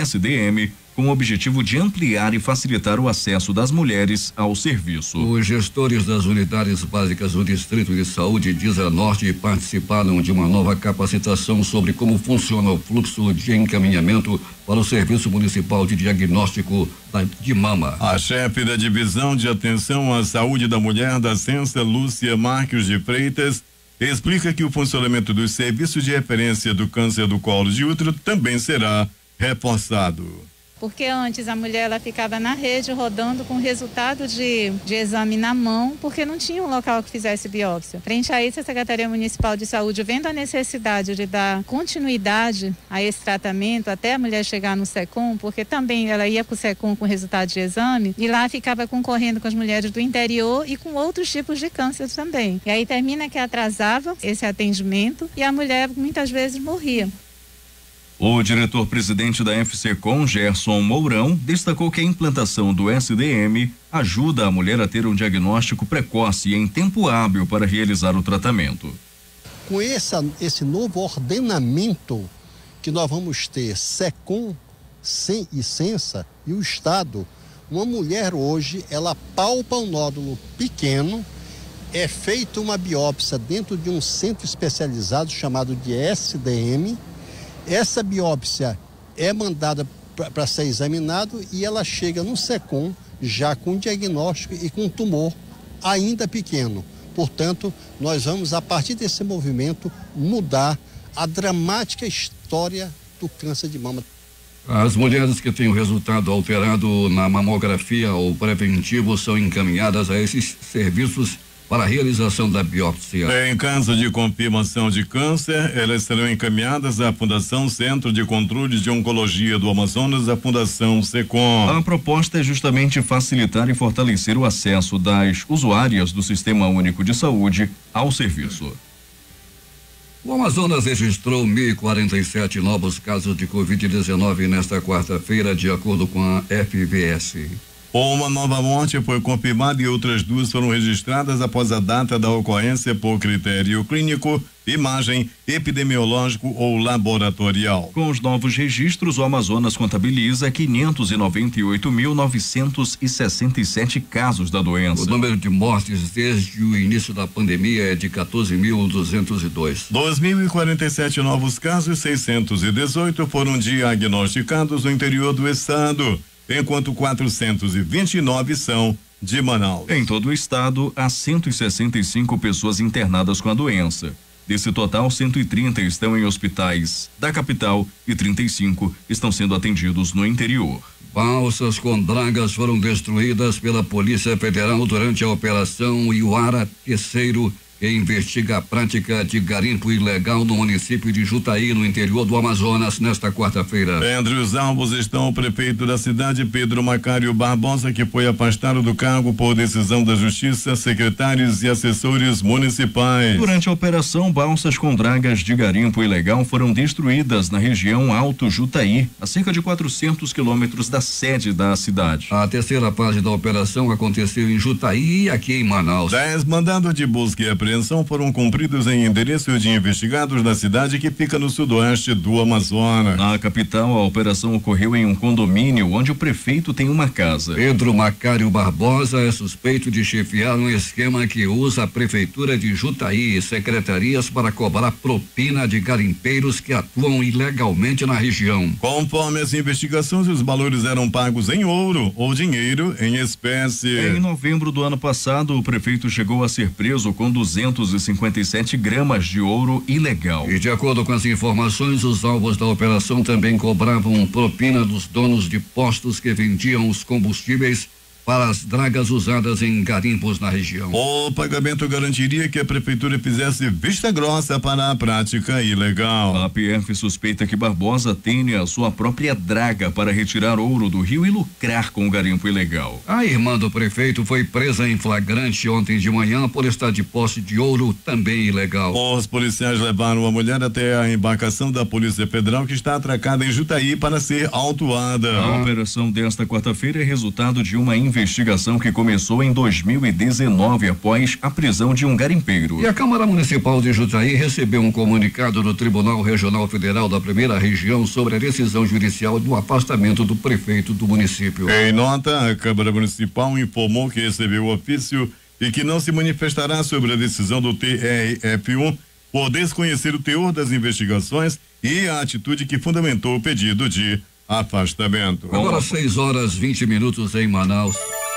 SDM, com o objetivo de ampliar e facilitar o acesso das mulheres ao serviço. Os gestores das unidades básicas do Distrito de Saúde Disa Norte participaram de uma nova capacitação sobre como funciona o fluxo de encaminhamento para o Serviço Municipal de Diagnóstico de Mama. A chefe da Divisão de Atenção à Saúde da Mulher da Sensa, Lúcia Marques de Freitas, explica que o funcionamento dos serviços de referência do câncer do colo de útero também será reforçado. Porque antes a mulher ela ficava na rede rodando com resultado de exame na mão, porque não tinha um local que fizesse biópsia. Frente a isso, a Secretaria Municipal de Saúde, vendo a necessidade de dar continuidade a esse tratamento até a mulher chegar no SECOM, porque também ela ia para o SECOM com resultado de exame e lá ficava concorrendo com as mulheres do interior e com outros tipos de câncer também. E aí termina que atrasava esse atendimento e a mulher muitas vezes morria. O diretor-presidente da FCCOM, Gerson Mourão, destacou que a implantação do SDM ajuda a mulher a ter um diagnóstico precoce e em tempo hábil para realizar o tratamento. Com esse novo ordenamento que nós vamos ter, SECOM e Sensa e o Estado, uma mulher hoje, ela palpa um nódulo pequeno, é feita uma biópsia dentro de um centro especializado chamado de SDM. Essa biópsia é mandada para ser examinado e ela chega no SECOM já com diagnóstico e com tumor ainda pequeno. Portanto, nós vamos, a partir desse movimento, mudar a dramática história do câncer de mama. As mulheres que têm o resultado alterado na mamografia ou preventivo são encaminhadas a esses serviços para a realização da biópsia. Em caso de confirmação de câncer, elas serão encaminhadas à Fundação Centro de Controle de Oncologia do Amazonas, a Fundação SECOM. A proposta é justamente facilitar e fortalecer o acesso das usuárias do Sistema Único de Saúde ao serviço. O Amazonas registrou 1.047 novos casos de Covid-19 nesta quarta-feira, de acordo com a FVS. Uma nova morte foi confirmada e outras 2 foram registradas após a data da ocorrência por critério clínico, imagem, epidemiológico ou laboratorial. Com os novos registros, o Amazonas contabiliza 598.967 casos da doença. O número de mortes desde o início da pandemia é de 14.202. 2.047 novos casos, 618 foram diagnosticados no interior do estado, enquanto 429 são de Manaus. Em todo o estado, há 165 pessoas internadas com a doença. Desse total, 130 estão em hospitais da capital e 35 estão sendo atendidos no interior. Balsas com dragas foram destruídas pela Polícia Federal durante a Operação Iuara Terceiro, que investiga a prática de garimpo ilegal no município de Jutaí, no interior do Amazonas, nesta quarta-feira. Entre os alvos estão o prefeito da cidade, Pedro Macário Barbosa, que foi afastado do cargo por decisão da Justiça, secretários e assessores municipais. Durante a operação, balsas com dragas de garimpo ilegal foram destruídas na região Alto Jutaí, a cerca de 400 quilômetros da sede da cidade. A terceira fase da operação aconteceu em Jutaí e aqui em Manaus. 10 mandados de busca e apreensão apreensão foram cumpridos em endereço de investigados da cidade que fica no sudoeste do Amazonas. Na capital, a operação ocorreu em um condomínio onde o prefeito tem uma casa. Pedro Macário Barbosa é suspeito de chefiar um esquema que usa a prefeitura de Jutaí e secretarias para cobrar propina de garimpeiros que atuam ilegalmente na região. Conforme as investigações, os valores eram pagos em ouro ou dinheiro em espécie. Em novembro do ano passado, o prefeito chegou a ser preso com 257 gramas de ouro ilegal. E de acordo com as informações, os alvos da operação também cobravam propina dos donos de postos que vendiam os combustíveis para as dragas usadas em garimpos na região. O pagamento garantiria que a prefeitura fizesse vista grossa para a prática ilegal. A PF suspeita que Barbosa tenha a sua própria draga para retirar ouro do rio e lucrar com o garimpo ilegal. A irmã do prefeito foi presa em flagrante ontem de manhã por estar de posse de ouro também ilegal. Os policiais levaram a mulher até a embarcação da Polícia Federal que está atracada em Jutaí para ser autuada. A operação desta quarta-feira é resultado de uma investigação que começou em 2019 após a prisão de um garimpeiro. E a Câmara Municipal de Jutaí recebeu um comunicado do Tribunal Regional Federal da Primeira Região sobre a decisão judicial do afastamento do prefeito do município. Em nota, a Câmara Municipal informou que recebeu o ofício e que não se manifestará sobre a decisão do TRF1 por desconhecer o teor das investigações e a atitude que fundamentou o pedido de afastamento. Agora 6h20 em Manaus.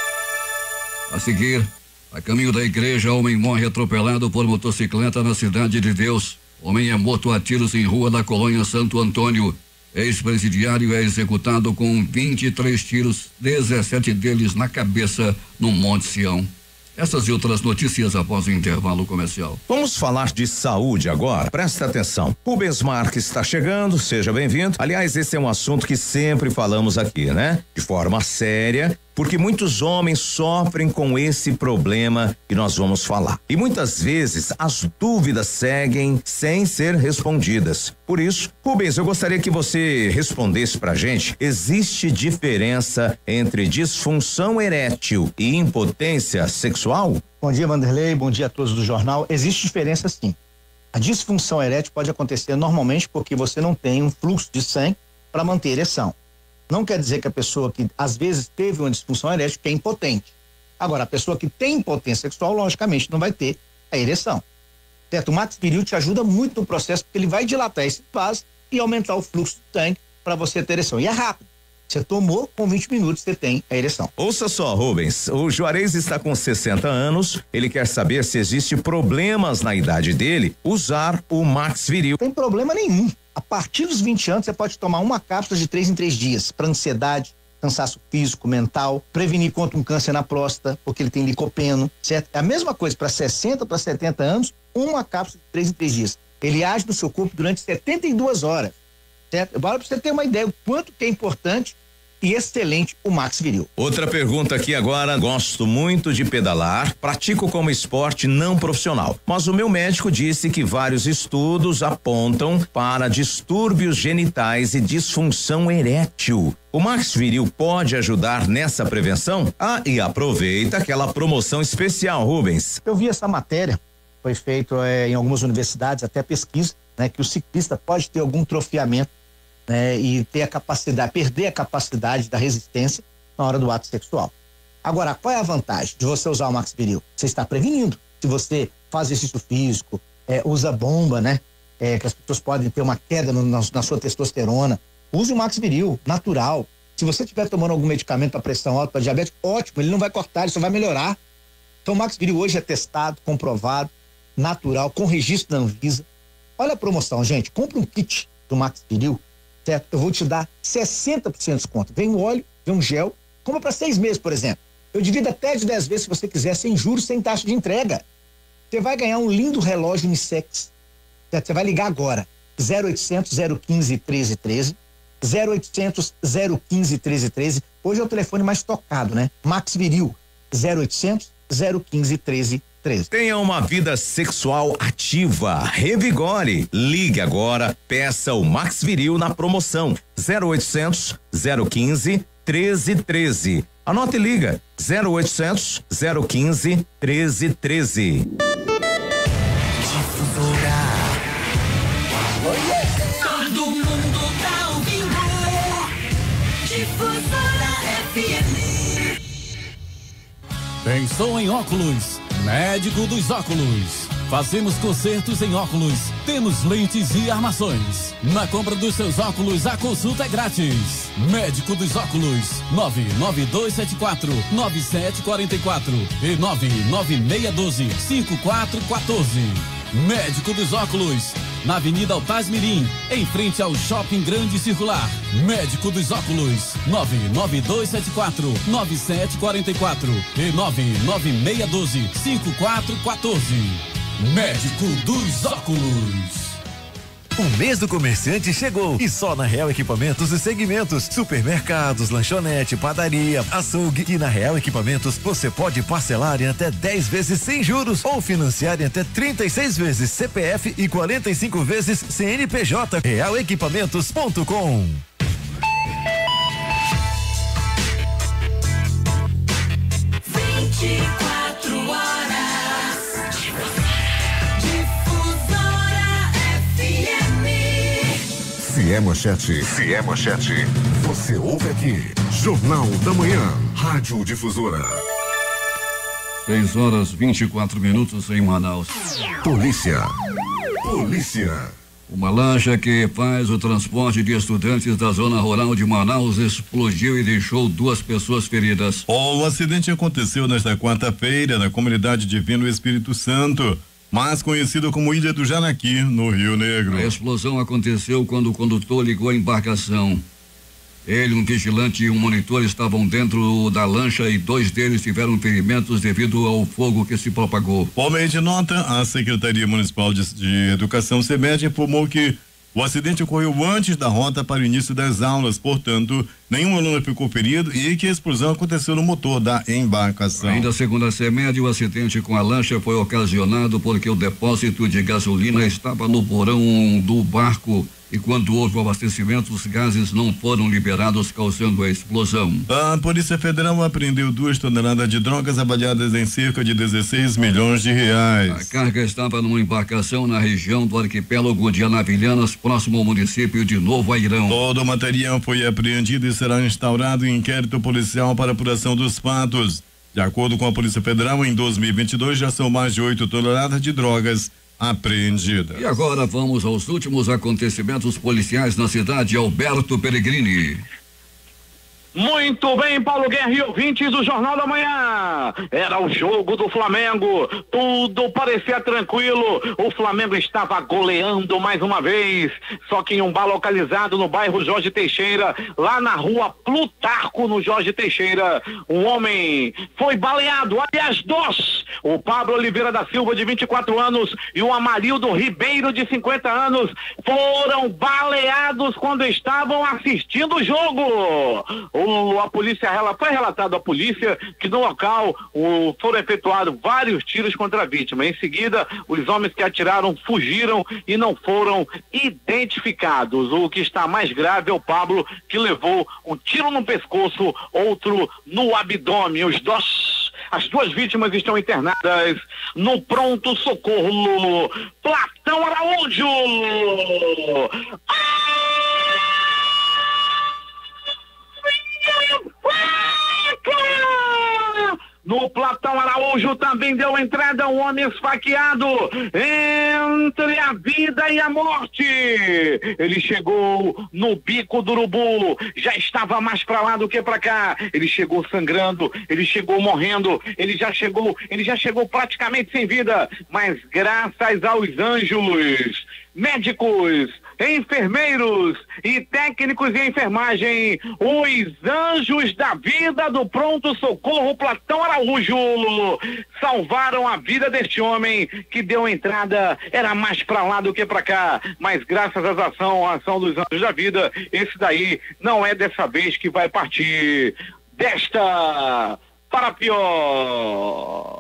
A seguir, a caminho da igreja, homem morre atropelado por motocicleta na Cidade de Deus. Homem é morto a tiros em rua da colônia Santo Antônio. Ex-presidiário é executado com 23 tiros, 17 deles na cabeça, no Monte Sião. Essas e outras notícias após o intervalo comercial. Vamos falar de saúde agora? Presta atenção. Rubens Marques está chegando, seja bem-vindo. Aliás, esse é um assunto que sempre falamos aqui, né? De forma séria, porque muitos homens sofrem com esse problema que nós vamos falar. E muitas vezes as dúvidas seguem sem ser respondidas. Por isso, Rubens, eu gostaria que você respondesse pra gente. Existe diferença entre disfunção erétil e impotência sexual? Bom dia, Vanderlei. Bom dia a todos do jornal. Existe diferença, sim. A disfunção erétil pode acontecer normalmente porque você não tem um fluxo de sangue para manter a ereção. Não quer dizer que a pessoa que às vezes teve uma disfunção erétil que é impotente. Agora, a pessoa que tem impotência sexual, logicamente, não vai ter a ereção. Certo? O Max Viril te ajuda muito no processo porque ele vai dilatar esse vaso e aumentar o fluxo de sangue para você ter ereção. E é rápido. Você tomou, com 20 minutos você tem a ereção. Ouça só, Rubens, o Juarez está com 60 anos, ele quer saber se existe problemas na idade dele usar o Max Viril. Não tem problema nenhum. A partir dos 20 anos você pode tomar uma cápsula de 3 em 3 dias para ansiedade, cansaço físico, mental, prevenir contra um câncer na próstata, porque ele tem licopeno, certo? É a mesma coisa para 60, para 70 anos, uma cápsula de 3 em 3 dias. Ele age no seu corpo durante 72 horas. Certo? Agora, para você ter uma ideia do quanto que é importante e excelente o Max Viril. Outra pergunta aqui agora. Gosto muito de pedalar, pratico como esporte não profissional, mas o meu médico disse que vários estudos apontam para distúrbios genitais e disfunção erétil. O Max Viril pode ajudar nessa prevenção? Ah, e aproveita aquela promoção especial, Rubens. Eu vi essa matéria, foi feito em algumas universidades, até pesquisa, né, que o ciclista pode ter algum atrofiamento, né, e ter a capacidade, perder a capacidade da resistência na hora do ato sexual. Agora, qual é a vantagem de você usar o Max Viril? Você está prevenindo. Se você faz exercício físico, usa bomba, né, que as pessoas podem ter uma queda na sua testosterona, use o Max Viril, natural. Se você estiver tomando algum medicamento para pressão alta, para diabetes, ótimo, ele não vai cortar, ele só vai melhorar. Então o Max Viril hoje é testado, comprovado, natural, com registro da Anvisa. Olha a promoção, gente, compra um kit do Max Viril, certo? Eu vou te dar 60% de desconto. Vem um óleo, vem um gel, compra para 6 meses, por exemplo. Eu divido até de 10 vezes se você quiser, sem juros, sem taxa de entrega. Você vai ganhar um lindo relógio unissex. Certo? Você vai ligar agora, 0800 015 1313, 0800 015 1313. Hoje é o telefone mais tocado, né? Max Viril, 0800 015 1313. Tenha uma vida sexual ativa, revigore. Ligue agora, peça o Max Viril na promoção 0800 015 1313. Anote e liga 0800 015 1313. Difusora FM. Pensou em óculos? Médico dos Óculos. Fazemos consertos em óculos, temos lentes e armações. Na compra dos seus óculos, a consulta é grátis. Médico dos Óculos, 99274-9744 e 99612-5414. Médico dos Óculos, na Avenida Altasmirim, em frente ao Shopping Grande Circular. Médico dos Óculos, 99274-9744 e 99612-5414. Médico dos Óculos. O mês do comerciante chegou e só na Real Equipamentos e Segmentos, supermercados, lanchonete, padaria, açougue e na Real Equipamentos você pode parcelar em até 10 vezes sem juros ou financiar em até 36 vezes CPF e 45 vezes CNPJ. Realequipamentos.com. Se é manchete, você ouve aqui. Jornal da Manhã, Rádio Difusora. 6h24 em Manaus. Polícia. Uma lancha que faz o transporte de estudantes da zona rural de Manaus explodiu e deixou 2 pessoas feridas. O acidente aconteceu nesta quarta-feira na comunidade Divino Espírito Santo, mais conhecido como Ilha do Janaqui, no Rio Negro. A explosão aconteceu quando o condutor ligou a embarcação. Ele, um vigilante e um monitor estavam dentro da lancha e 2 deles tiveram ferimentos devido ao fogo que se propagou. Por meio de nota, a Secretaria Municipal de Educação, SEMED, informou que o acidente ocorreu antes da rota para o início das aulas, portanto, nenhum aluno ficou ferido e que a explosão aconteceu no motor da embarcação. Ainda segundo a SEMED, o acidente com a lancha foi ocasionado porque o depósito de gasolina estava no porão do barco e quando houve o abastecimento, os gases não foram liberados, causando a explosão. A Polícia Federal apreendeu 2 toneladas de drogas avaliadas em cerca de 16 milhões de reais. A carga estava numa embarcação na região do arquipélago de Anavilhanas, próximo ao município de Novo Airão. Todo o material foi apreendido e será instaurado inquérito policial para apuração dos fatos. De acordo com a Polícia Federal, em 2022 já são mais de 8 toneladas de drogas apreendidas. E agora vamos aos últimos acontecimentos policiais na cidade. Alberto Pellegrini. Muito bem, Paulo Guerra e ouvintes do Jornal da Manhã. Era o jogo do Flamengo, tudo parecia tranquilo. O Flamengo estava goleando mais uma vez, só que em um bar localizado no bairro Jorge Teixeira, lá na rua Plutarco, no Jorge Teixeira, um homem foi baleado, aliás, 2. O Pablo Oliveira da Silva, de 24 anos, e o Amarildo Ribeiro, de 50 anos, foram baleados quando estavam assistindo o jogo. A polícia foi relatado à polícia que no local foram efetuados vários tiros contra a vítima. Em seguida, os homens que atiraram fugiram e não foram identificados. O que está mais grave é o Pablo, que levou um tiro no pescoço, outro no abdômen. As 2 vítimas estão internadas no pronto-socorro Platão Araújo. No Platão Araújo também deu entrada um homem esfaqueado entre a vida e a morte. Ele chegou no Bico do Urubu, já estava mais pra lá do que pra cá. Ele chegou sangrando, ele chegou morrendo, ele já chegou praticamente sem vida, mas graças aos anjos, médicos, enfermeiros e técnicos de enfermagem, os anjos da vida do pronto-socorro Platão Araújo salvaram a vida deste homem que deu entrada, era mais pra lá do que pra cá, mas graças à ação dos anjos da vida, esse daí não é dessa vez que vai partir desta para pior.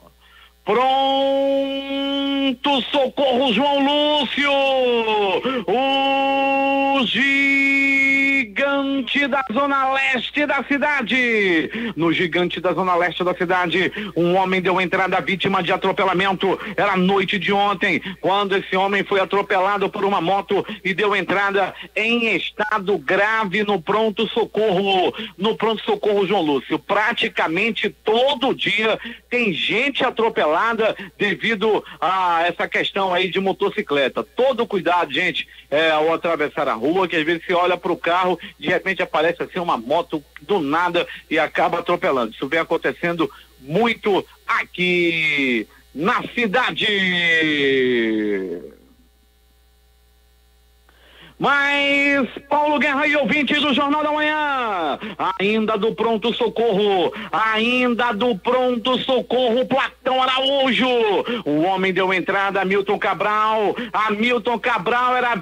Pronto socorro João Lúcio, o gigante Gigante da Zona Leste da cidade. No Gigante da Zona Leste da cidade, um homem deu entrada vítima de atropelamento. Era noite de ontem, quando esse homem foi atropelado por uma moto e deu entrada em estado grave no pronto-socorro. No pronto-socorro João Lúcio. Praticamente todo dia tem gente atropelada devido a essa questão aí de motocicleta. Todo cuidado, gente, ao atravessar a rua, que às vezes você olha para o carro, de repente aparece assim uma moto do nada e acaba atropelando. Isso vem acontecendo muito aqui na cidade. Mas, Paulo Guerra e ouvintes do Jornal da Manhã, ainda do pronto-socorro, Platão Araújo, o homem deu entrada a Milton Cabral, era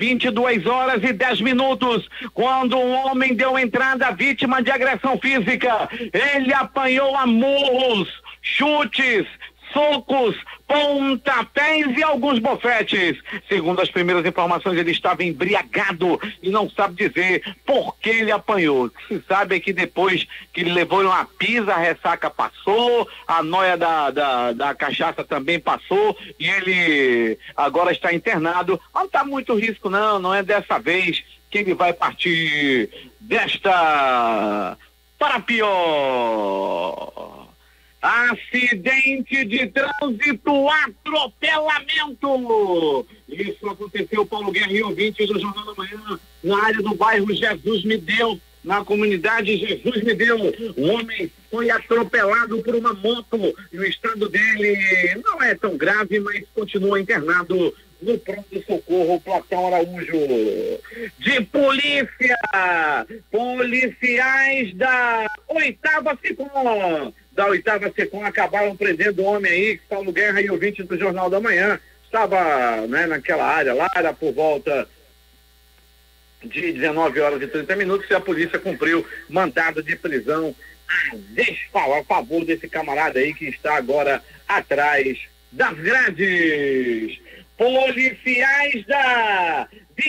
22h10, quando o homem deu entrada vítima de agressão física. Ele apanhou a murros, chutes, socos, pontapés e alguns bofetes. Segundo as primeiras informações, ele estava embriagado e não sabe dizer por que ele apanhou. O que se sabe é que depois que ele levou uma pisa, a ressaca passou, a noia da cachaça também passou e ele agora está internado. Não está muito risco não é dessa vez que ele vai partir desta para pior. Acidente de trânsito, atropelamento. Isso aconteceu, Paulo Guerra e ouvintes do Jornal da Manhã, na área do bairro Jesus Me Deu, na comunidade Jesus Me Deu. O homem foi atropelado por uma moto e o estado dele não é tão grave, mas continua internado no pronto-socorro Platão Araújo. De polícia, policiais da 8ª SECOM acabaram prendendo o homem aí, que Paulo Guerra e ouvintes do Jornal da Manhã, estava, naquela área lá, era por volta de 19h30 e a polícia cumpriu mandado de prisão a favor desse camarada aí que está agora atrás das grades. Policiais da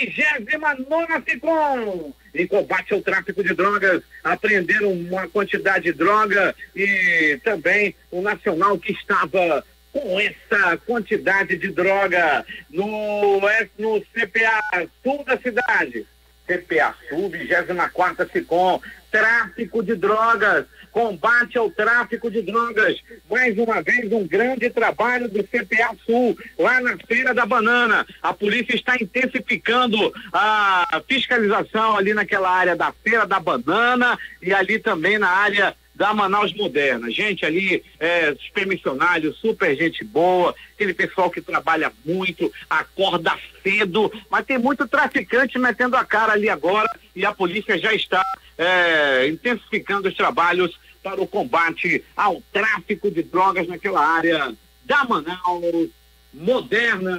29ª SECOM, em combate ao tráfico de drogas, apreenderam uma quantidade de droga e também o nacional que estava com essa quantidade de droga no CPA Sul da cidade. CPA Sul, 24ª SECOM, tráfico de drogas, combate ao tráfico de drogas. Mais uma vez, um grande trabalho do CPA Sul, lá na Feira da Banana. A polícia está intensificando a fiscalização ali naquela área da Feira da Banana e ali também na área da Manaus Moderna. Gente, ali os permissionários, super gente boa, aquele pessoal que trabalha muito, acorda cedo, mas tem muito traficante metendo a cara ali agora e a polícia já está intensificando os trabalhos para o combate ao tráfico de drogas naquela área da Manaus Moderna.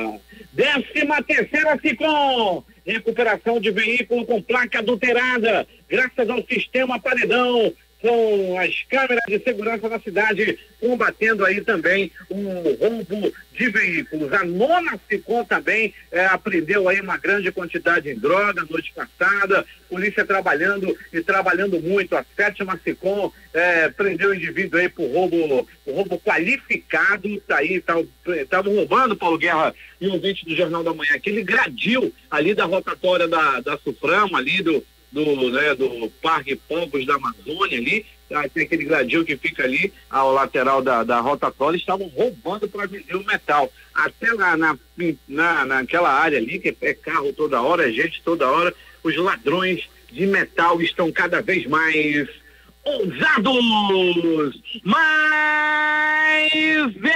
13ª SECOM, recuperação de veículo com placa adulterada, graças ao sistema paredão, com as câmeras de segurança na cidade, combatendo aí também o roubo de veículos. A 9ª SECOM também apreendeu aí uma grande quantidade de droga noite passada, polícia trabalhando muito. A 7ª SECOM prendeu o indivíduo aí por roubo qualificado, estavam roubando, Paulo Guerra e o ouvinte do Jornal da Manhã, aquele gradil ali da rotatória da Suframa, ali do Parque Povos da Amazônia ali, tem aquele gradil que fica ali ao lateral da rotatória, estavam roubando para vender o metal. Até lá naquela área ali, que é carro toda hora, é gente toda hora, os ladrões de metal estão cada vez mais ousados. Mas é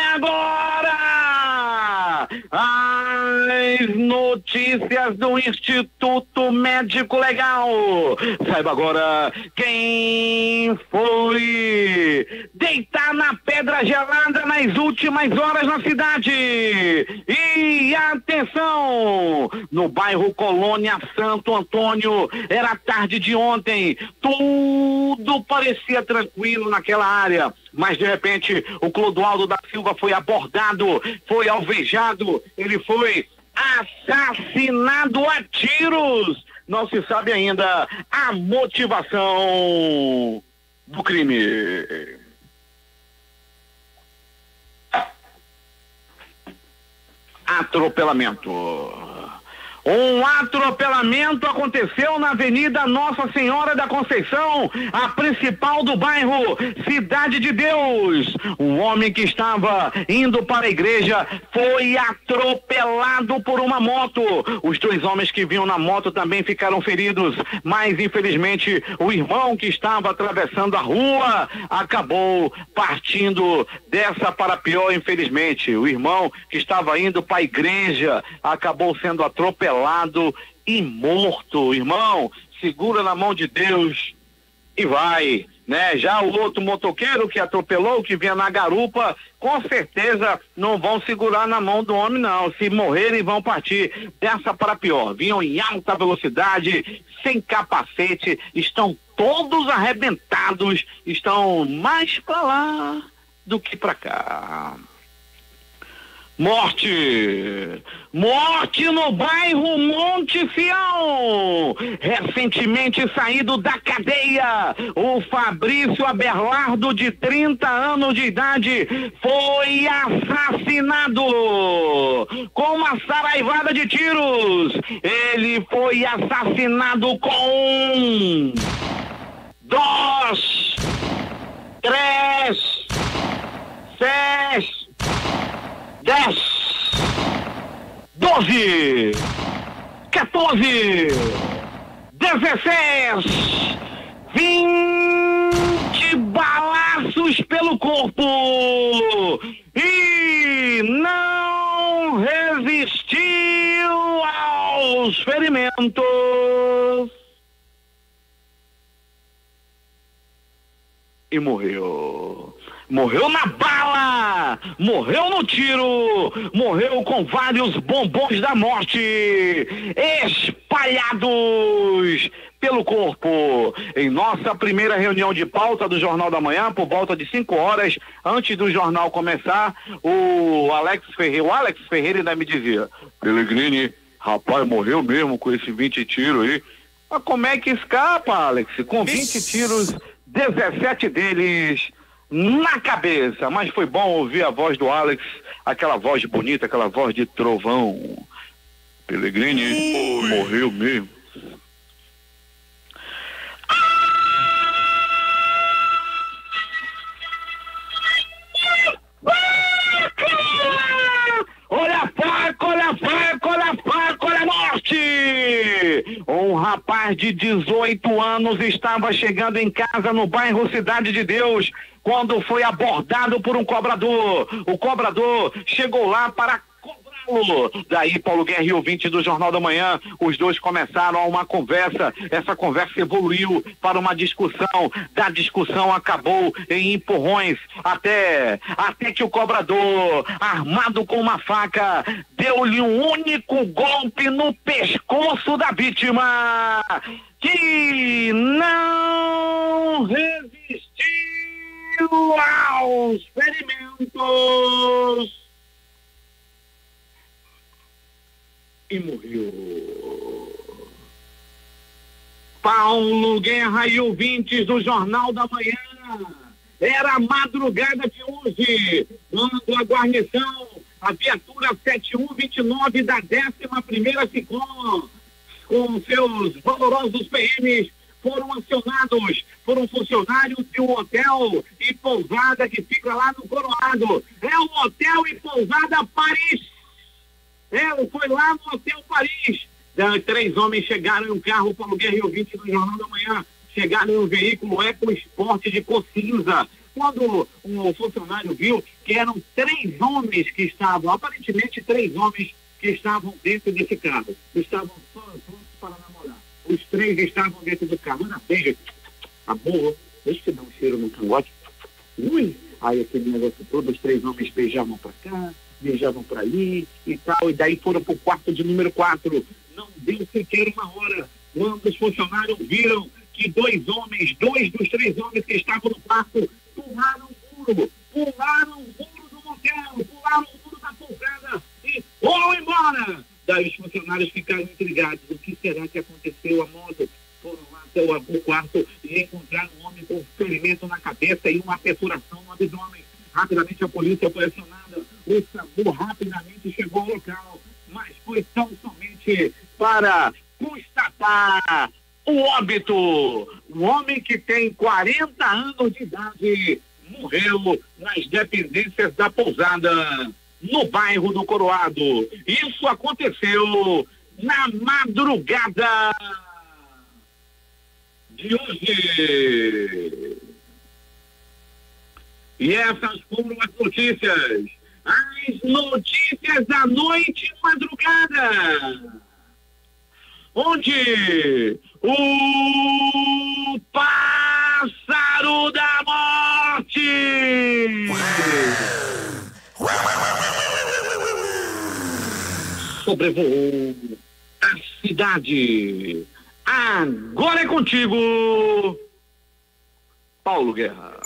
agora as notícias do Instituto Médico Legal. Saiba agora quem foi deitar na pedra gelada nas últimas horas na cidade. E atenção, no bairro Colônia Santo Antônio, era tarde de ontem, tudo parecia tranquilo naquela área, mas de repente o Clodoaldo da Silva foi abordado, foi alvejado, ele foi assassinado a tiros não se sabe ainda a motivação do crime. Atropelamento. Um atropelamento aconteceu na Avenida Nossa Senhora da Conceição, a principal do bairro Cidade de Deus. Um homem que estava indo para a igreja foi atropelado por uma moto. Os dois homens que vinham na moto também ficaram feridos, mas infelizmente o irmão que estava atravessando a rua acabou partindo dessa para pior, infelizmente. O irmão que estava indo para a igreja acabou sendo atropelado e morto. Irmão, segura na mão de Deus e vai, né? Já o outro motoqueiro que atropelou, que vinha na garupa, com certeza não vão segurar na mão do homem, não. Se morrerem, vão partir dessa para pior. Vinham em alta velocidade, sem capacete, estão todos arrebentados, estão mais para lá do que para cá. Morte no bairro Monte Sião. Recentemente saído da cadeia, o Fabrício Abelardo, de 30 anos de idade, foi assassinado com uma saraivada de tiros. Ele foi assassinado com 2, 3, 6, 10, 12, 14, 16, 20 balaços pelo corpo e não resistiu aos ferimentos e morreu. Morreu na bala, morreu no tiro, morreu com vários bombons da morte espalhados pelo corpo. Em nossa primeira reunião de pauta do Jornal da Manhã, por volta de 5 horas, antes do jornal começar, o Alex Ferreira ainda me dizia: Pellegrini, rapaz, morreu mesmo com esse 20 tiros aí. Mas como é que escapa, Alex? Com 20 tiros, 17 deles na cabeça. Mas foi bom ouvir a voz do Alex, aquela voz bonita, aquela voz de trovão. Pellegrini morreu mesmo. Olha a faca, olha a faca, olha a faca, olha a morte! Um rapaz de 18 anos estava chegando em casa no bairro Cidade de Deus quando foi abordado por um cobrador. O cobrador chegou lá para cobrá-lo. Daí, Paulo Guerra e ouvinte do Jornal da Manhã, os dois começaram uma conversa. Essa conversa evoluiu para uma discussão. Da discussão acabou em empurrões, até que o cobrador, armado com uma faca, deu-lhe um único golpe no pescoço da vítima, que não resistiu aos ferimentos e morreu. Paulo Guerra e ouvintes do Jornal da Manhã, era a madrugada de hoje, quando a guarnição, a viatura 7129 da 11ª SICOM, com seus valorosos PMs, foram acionados por um funcionário de um hotel e pousada que fica lá no Coroado. É o Hotel e Pousada Paris. Foi lá no Hotel Paris. 3 homens chegaram em um carro, Paulo Guerra e ouvinte do Jornal da Manhã, chegaram em um veículo EcoSport de cor cinza. Quando o funcionário viu que eram 3 homens que estavam, aparentemente 3 homens que estavam dentro desse carro, estavam só juntos para namorar. Os 3 estavam dentro do carro. Ana, beija a boa, deixa eu dar um cheiro no cangote. Ui! Aí aquele negócio todo, os 3 homens beijavam para cá, beijavam para ali e tal, e daí foram para o quarto de número 4. Não deu sequer uma hora quando os funcionários viram que 2 dos 3 homens que estavam no quarto pularam o muro do motel, pularam o muro da pousada e foram embora. Daí os funcionários ficaram intrigados. O que será que aconteceu? A moto foram lá até o quarto e encontraram um homem com ferimento na cabeça e uma perfuração no abdômen. Rapidamente a polícia foi acionada, o SAMU rapidamente chegou ao local, mas foi tão somente para constatar o óbito. Um homem que tem 40 anos de idade morreu nas dependências da pousada no bairro do Coroado. Isso aconteceu na madrugada de hoje. E essas foram as notícias. As notícias da noite e madrugada. Onde o pássaro da morte sobrevoou a cidade. Agora é contigo, Paulo Guerra.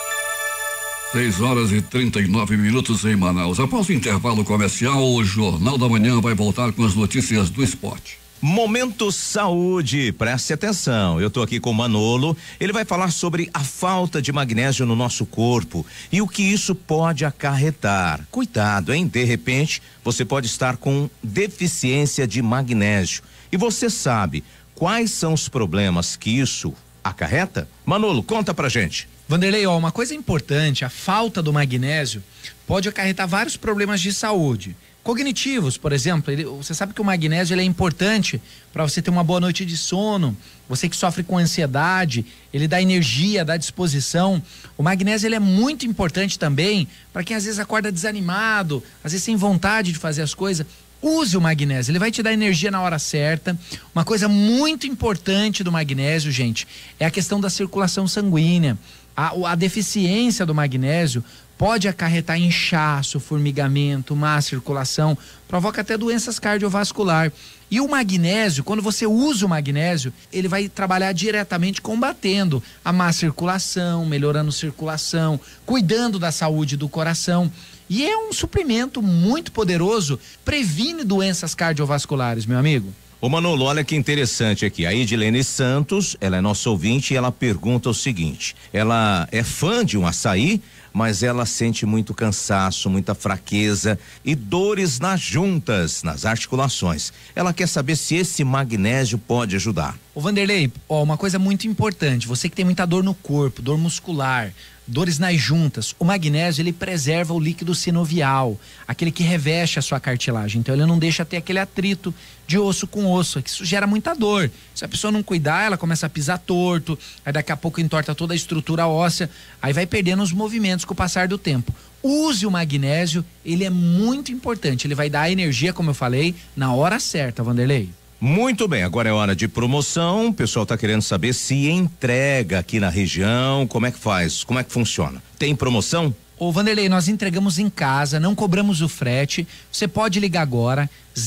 6h39 em Manaus. Após o intervalo comercial, o Jornal da Manhã vai voltar com as notícias do esporte. Momento Saúde, preste atenção, eu tô aqui com o Manolo, ele vai falar sobre a falta de magnésio no nosso corpo e o que isso pode acarretar. Cuidado, hein? De repente, você pode estar com deficiência de magnésio. E você sabe quais são os problemas que isso acarreta? Manolo, conta pra gente. Vanderlei, uma coisa importante, a falta do magnésio pode acarretar vários problemas de saúde. Cognitivos, por exemplo, você sabe que o magnésio ele é importante para você ter uma boa noite de sono, você que sofre com ansiedade, ele dá energia, dá disposição. O magnésio ele é muito importante também para quem às vezes acorda desanimado, às vezes sem vontade de fazer as coisas. Use o magnésio, ele vai te dar energia na hora certa. Uma coisa muito importante do magnésio, gente, é a questão da circulação sanguínea. A deficiência do magnésio pode acarretar inchaço, formigamento, má circulação, provoca até doenças cardiovasculares. E o magnésio, quando você usa o magnésio, ele vai trabalhar diretamente combatendo a má circulação, melhorando circulação, cuidando da saúde do coração. E é um suplemento muito poderoso, previne doenças cardiovasculares, meu amigo. Ô Manolo, olha que interessante aqui, a Edilene Santos, ela é nossa ouvinte e ela pergunta o seguinte, ela é fã de um açaí, mas ela sente muito cansaço, muita fraqueza e dores nas juntas, nas articulações. Ela quer saber se esse magnésio pode ajudar. Ô Vanderlei, uma coisa muito importante, você que tem muita dor no corpo, dor muscular, dores nas juntas, o magnésio ele preserva o líquido sinovial, aquele que reveste a sua cartilagem, então ele não deixa ter aquele atrito de osso com osso, que isso gera muita dor. Se a pessoa não cuidar, ela começa a pisar torto, aí daqui a pouco entorta toda a estrutura óssea, aí vai perdendo os movimentos com o passar do tempo. Use o magnésio, ele é muito importante, ele vai dar energia, como eu falei, na hora certa, Vanderlei. Muito bem, agora é hora de promoção, o pessoal tá querendo saber se entrega aqui na região, como é que faz, como é que funciona? Tem promoção? Ô Vanderlei, nós entregamos em casa, não cobramos o frete, você pode ligar agora,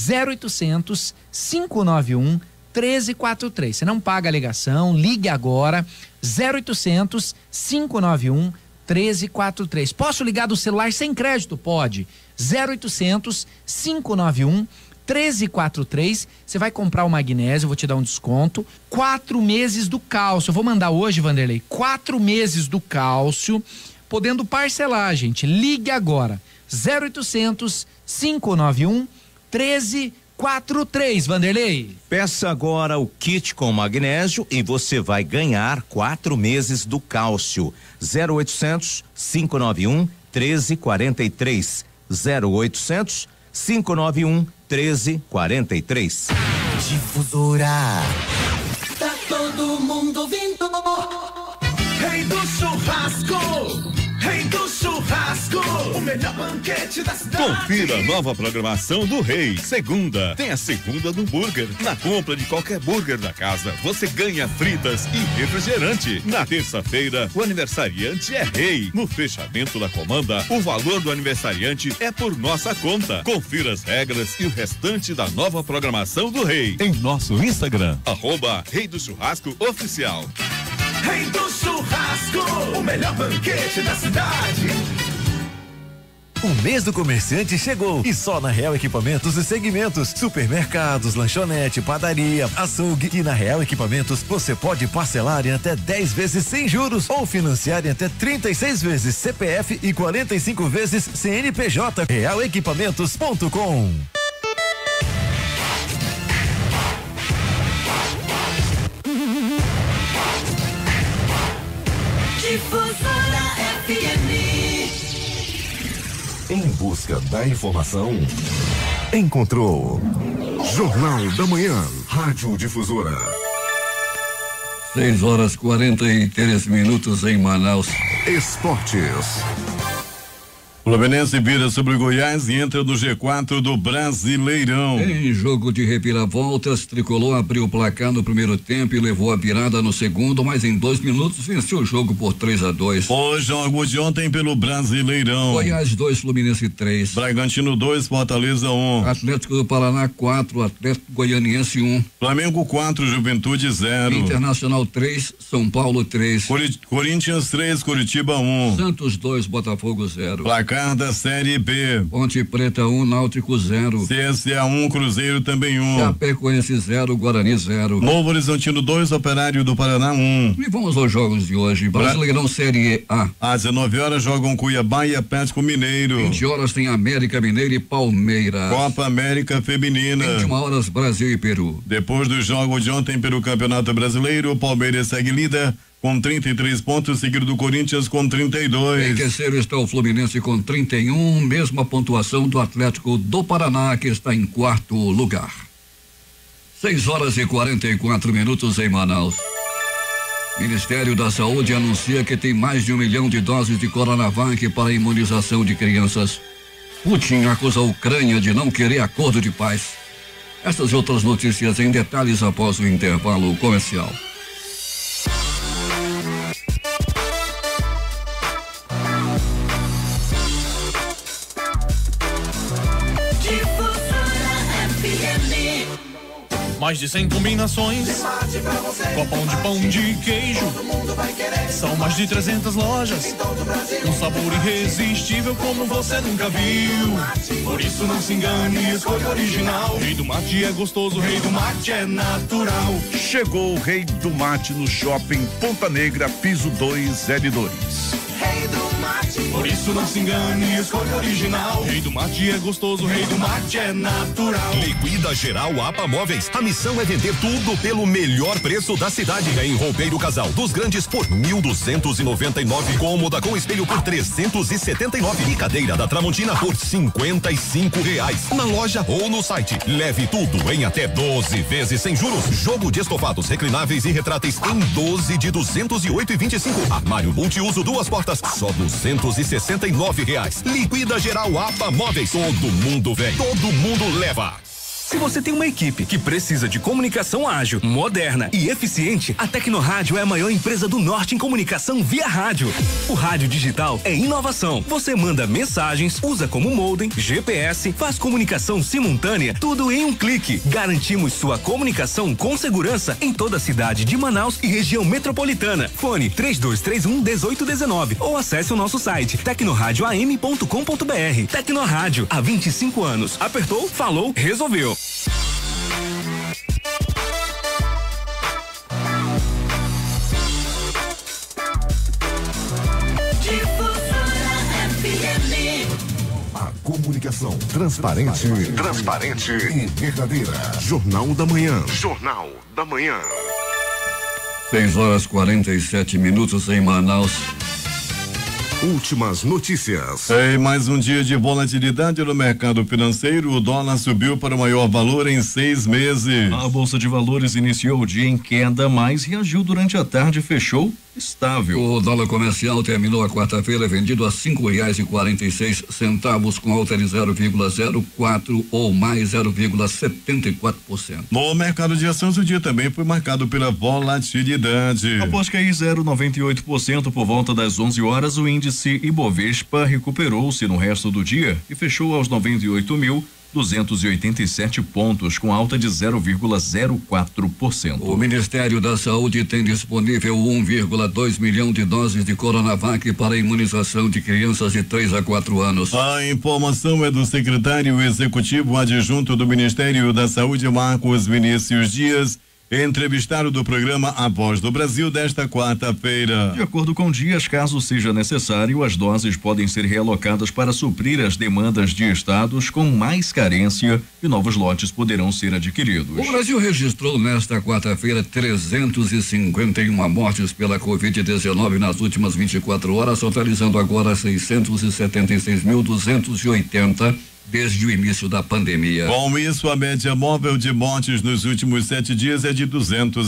0800 591 1343, você não paga a ligação, ligue agora, 0800 591 1343. Posso ligar do celular sem crédito? Pode, 0800 591 1343, você vai comprar o magnésio, eu vou te dar um desconto, 4 meses do cálcio, eu vou mandar hoje, Vanderlei, 4 meses do cálcio, podendo parcelar, gente, ligue agora, 0800 591 1343, Vanderlei. Peça agora o kit com magnésio e você vai ganhar 4 meses do cálcio, 0800 591 1343, 0800 591 1343. Difusora. Tá todo mundo ouvindo. Rei do churrasco. Rei do churrasco. O melhor banquete da cidade. Confira a nova programação do Rei. Segunda, tem a segunda do hambúrguer. Na compra de qualquer hambúrguer da casa, você ganha fritas e refrigerante. Na terça-feira, o aniversariante é Rei. No fechamento da comanda, o valor do aniversariante é por nossa conta. Confira as regras e o restante da nova programação do Rei em nosso Instagram, @Rei do Churrasco Oficial. Rei do churrasco, o melhor banquete da cidade. O mês do comerciante chegou e só na Real Equipamentos e Segmentos, supermercados, lanchonete, padaria, açougue e na Real Equipamentos você pode parcelar em até 10 vezes sem juros ou financiar em até 36 vezes CPF e 45 vezes CNPJ. Realequipamentos.com. Difusora FM. Em busca da informação, encontrou Jornal da Manhã, Rádio Difusora. 6h43 em Manaus. Esportes. Fluminense vira sobre o Goiás e entra no G4 do Brasileirão. Em jogo de reviravoltas, Tricolor abriu o placar no primeiro tempo e levou a virada no segundo, mas em 2 minutos venceu o jogo por 3-2. Os jogos de ontem pelo Brasileirão. Goiás 2, Fluminense 3. Bragantino 2, Fortaleza 1. Atlético do Paraná 4, Atlético Goianiense 1. Flamengo 4, Juventude 0. Internacional 3, São Paulo 3. Corinthians 3, Curitiba 1. Santos 2, Botafogo 0. Placar da Série B. Ponte Preta 1, Náutico 0. CSA 1, Cruzeiro também 1. Chapecoense 0, Guarani 0. Novo Horizontino 2, Operário do Paraná 1. E vamos aos jogos de hoje. Brasileirão Série A. Às 19 horas jogam Cuiabá e Atlético Mineiro. 20 horas tem América Mineiro e Palmeiras. Copa América Feminina. 21 horas Brasil e Peru. Depois do jogo de ontem pelo Campeonato Brasileiro, o Palmeiras segue líder com 33 pontos, seguido do Corinthians com 32. Em terceiro está o Fluminense com 31, mesma pontuação do Atlético do Paraná, que está em quarto lugar. 6h44 em Manaus. Ministério da Saúde anuncia que tem mais de 1 milhão de doses de Coronavac para imunização de crianças. Putin acusa a Ucrânia de não querer acordo de paz. Essas e outras notícias em detalhes após o intervalo comercial. Mais de 100 combinações, copão de pão de queijo. São mais de 300 lojas, um sabor irresistível como você nunca viu. Por isso não se engane, escolha original. Rei do Mate é gostoso, Rei do Mate é natural. Chegou o Rei do Mate no Shopping Ponta Negra, piso 2L2. Rei do Mate, por isso não se engane, escolha original. Rei do Mate é gostoso, Rei do Mate é natural. Liquida Geral APA Móveis. A missão é vender tudo pelo melhor preço da cidade. Em Roupeiro Casal dos Grandes por 1.299. Cômoda com espelho por 379 e cadeira da Tramontina por R$55. Na loja ou no site. Leve tudo em até 12 vezes sem juros. Jogo de estofados reclináveis e retráteis em 12 de R$208,25. Armário multiuso 2 portas só R$269. Liquida Geral APA Móveis. Todo mundo vem, todo mundo leva. Se você tem uma equipe que precisa de comunicação ágil, moderna e eficiente, a Tecnorádio é a maior empresa do Norte em comunicação via rádio. O rádio digital é inovação. Você manda mensagens, usa como modem, GPS, faz comunicação simultânea, tudo em um clique. Garantimos sua comunicação com segurança em toda a cidade de Manaus e região metropolitana. Fone 3231-1819 ou acesse o nosso site tecnoradioam.com.br. Tecnorádio, há 25 anos. Apertou, falou, resolveu. A comunicação transparente e verdadeira. Jornal da Manhã. Jornal da Manhã. 6h47 em Manaus. Últimas notícias. Em mais um dia de volatilidade no mercado financeiro, o dólar subiu para o maior valor em 6 meses. A Bolsa de Valores iniciou o dia em queda, mas reagiu durante a tarde e fechou estável. O dólar comercial terminou a quarta-feira vendido a R$5,46, com alta de 0,04 ou mais 0,74%. No mercado de ações, o dia também foi marcado pela volatilidade. Após cair 0,98% por volta das 11 horas, o índice Ibovespa recuperou-se no resto do dia e fechou aos 98.000 287 pontos, com alta de 0,04%. O Ministério da Saúde tem disponível 1,2 milhão de doses de Coronavac para a imunização de crianças de 3 a 4 anos. A informação é do secretário executivo adjunto do Ministério da Saúde, Marcos Vinícius Dias, entrevistado do programa A Voz do Brasil desta quarta-feira. De acordo com Dias, caso seja necessário, as doses podem ser realocadas para suprir as demandas de estados com mais carência e novos lotes poderão ser adquiridos. O Brasil registrou nesta quarta-feira 351 mortes pela Covid-19 nas últimas 24 horas, totalizando agora 676.280 desde o início da pandemia. Com isso, a média móvel de mortes nos últimos 7 dias é de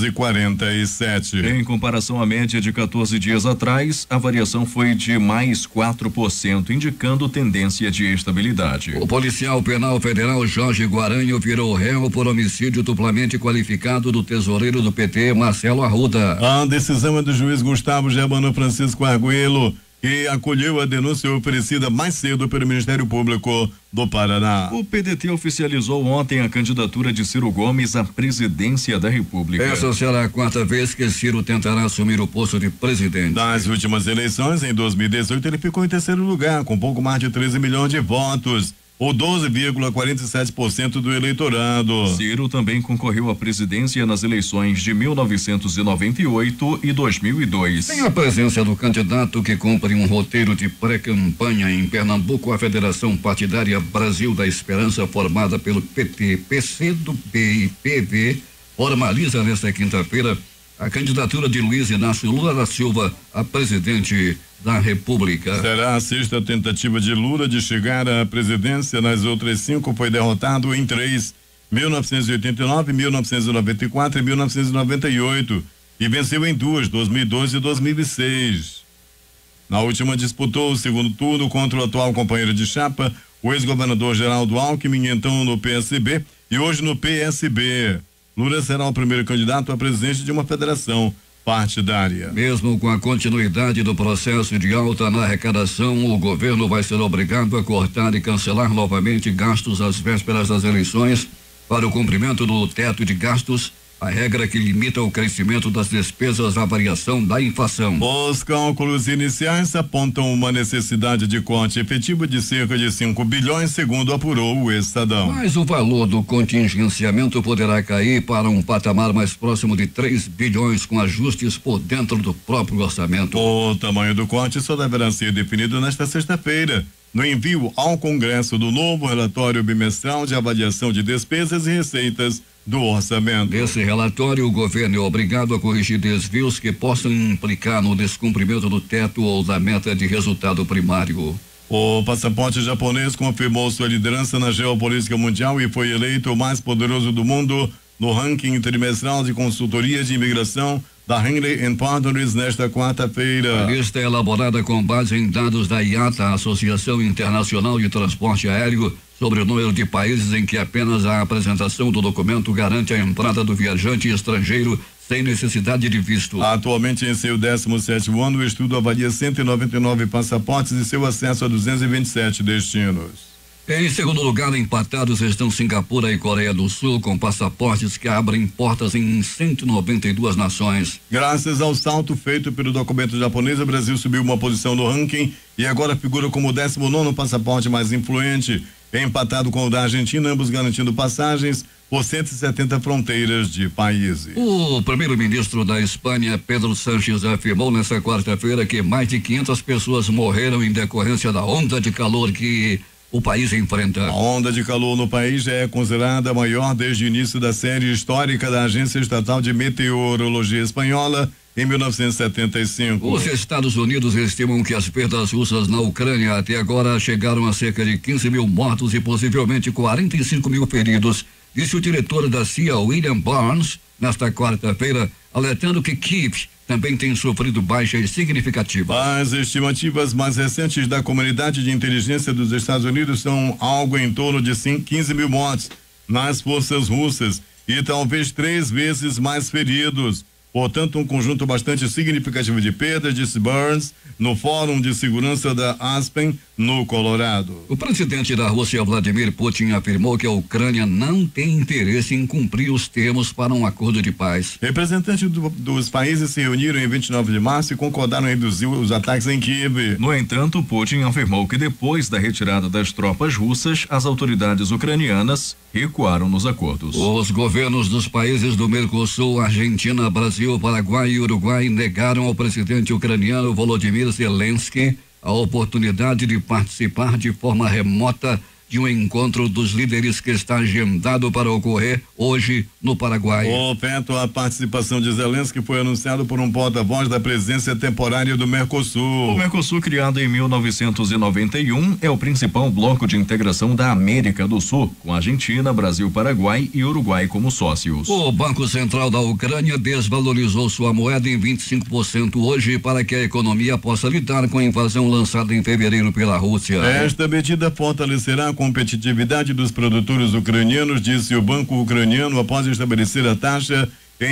247. Em comparação à média de 14 dias atrás, a variação foi de mais 4%, indicando tendência de estabilidade. O policial penal federal Jorge Guaranho virou réu por homicídio duplamente qualificado do tesoureiro do PT, Marcelo Arruda. A decisão é do juiz Gustavo Germano Francisco Arguello, que acolheu a denúncia oferecida mais cedo pelo Ministério Público do Paraná. O PDT oficializou ontem a candidatura de Ciro Gomes à presidência da República. Essa será a 4ª vez que Ciro tentará assumir o posto de presidente. Nas últimas eleições, em 2018, ele ficou em 3º lugar, com pouco mais de 13 milhões de votos, ou 12,47% do eleitorado. Ciro também concorreu à presidência nas eleições de 1998 e 2002. Sem a presença do candidato que cumpre um roteiro de pré-campanha em Pernambuco, a Federação Partidária Brasil da Esperança, formada pelo PT, PCdoB e PV, formaliza nesta quinta-feira a candidatura de Luiz Inácio Lula da Silva a presidente da República. Será a 6ª tentativa de Lula de chegar à presidência. Nas outras 5 foi derrotado em 3, 1989, 1994 e 1998, e venceu em 2, 2012 e 2006. Na última disputou o segundo turno contra o atual companheiro de chapa, o ex-governador Geraldo Alckmin, então no PSB e hoje no PSB. Lula será o primeiro candidato a presidente de uma federação partidária. Mesmo com a continuidade do processo de alta na arrecadação, o governo vai ser obrigado a cortar e cancelar novamente gastos às vésperas das eleições para o cumprimento do teto de gastos, a regra que limita o crescimento das despesas à variação da inflação. Os cálculos iniciais apontam uma necessidade de corte efetivo de cerca de 5 bilhões, segundo apurou o Estadão. Mas o valor do contingenciamento poderá cair para um patamar mais próximo de 3 bilhões, com ajustes por dentro do próprio orçamento. O tamanho do corte só deverá ser definido nesta sexta-feira, no envio ao Congresso do novo relatório bimestral de avaliação de despesas e receitas do orçamento. Nesse relatório, o governo é obrigado a corrigir desvios que possam implicar no descumprimento do teto ou da meta de resultado primário. O passaporte japonês confirmou sua liderança na geopolítica mundial e foi eleito o mais poderoso do mundo no ranking trimestral de consultoria de imigração da Henley & Partners nesta quarta-feira. A lista é elaborada com base em dados da IATA, a Associação Internacional de Transporte Aéreo, sobre o número de países em que apenas a apresentação do documento garante a entrada do viajante estrangeiro sem necessidade de visto. Atualmente, em seu 17º ano, o estudo avalia 199 passaportes e seu acesso a 227 destinos. Em segundo lugar, empatados estão Singapura e Coreia do Sul, com passaportes que abrem portas em 192 nações. Graças ao salto feito pelo documento japonês, o Brasil subiu uma posição no ranking e agora figura como o 19º passaporte mais influente, empatado com o da Argentina, ambos garantindo passagens por 170 fronteiras de países. O primeiro-ministro da Espanha, Pedro Sánchez, afirmou nesta quarta-feira que mais de 500 pessoas morreram em decorrência da onda de calor que o país enfrenta. A onda de calor no país já é considerada a maior desde o início da série histórica da Agência Estatal de Meteorologia Espanhola em 1975. Os Estados Unidos estimam que as perdas russas na Ucrânia até agora chegaram a cerca de 15 mil mortos e possivelmente 45 mil feridos, disse o diretor da CIA, William Burns, nesta quarta-feira, alertando que Kiev também tem sofrido baixas significativas. As estimativas mais recentes da comunidade de inteligência dos Estados Unidos são algo em torno de 15 mil mortes nas forças russas e talvez 3 vezes mais feridos. Portanto, um conjunto bastante significativo de perdas, disse Burns, no Fórum de Segurança da Aspen, no Colorado. O presidente da Rússia, Vladimir Putin, afirmou que a Ucrânia não tem interesse em cumprir os termos para um acordo de paz. Representantes dos países se reuniram em 29 de março e concordaram em reduzir os ataques em Kiev. No entanto, Putin afirmou que depois da retirada das tropas russas, as autoridades ucranianas recuaram nos acordos. Os governos dos países do Mercosul, Argentina, Brasil, Paraguai e Uruguai negaram ao presidente ucraniano Volodymyr Zelensky a oportunidade de participar de forma remota de um encontro dos líderes que está agendado para ocorrer hoje no Paraguai. O veto à participação de Zelensky foi anunciado por um porta-voz da presidência temporária do Mercosul. O Mercosul, criado em 1991, é o principal bloco de integração da América do Sul, com Argentina, Brasil, Paraguai e Uruguai como sócios. O Banco Central da Ucrânia desvalorizou sua moeda em 25% hoje para que a economia possa lidar com a invasão lançada em fevereiro pela Rússia. Esta medida fortalecerá a competitividade dos produtores ucranianos, disse o Banco Ucraniano após estabelecer a taxa em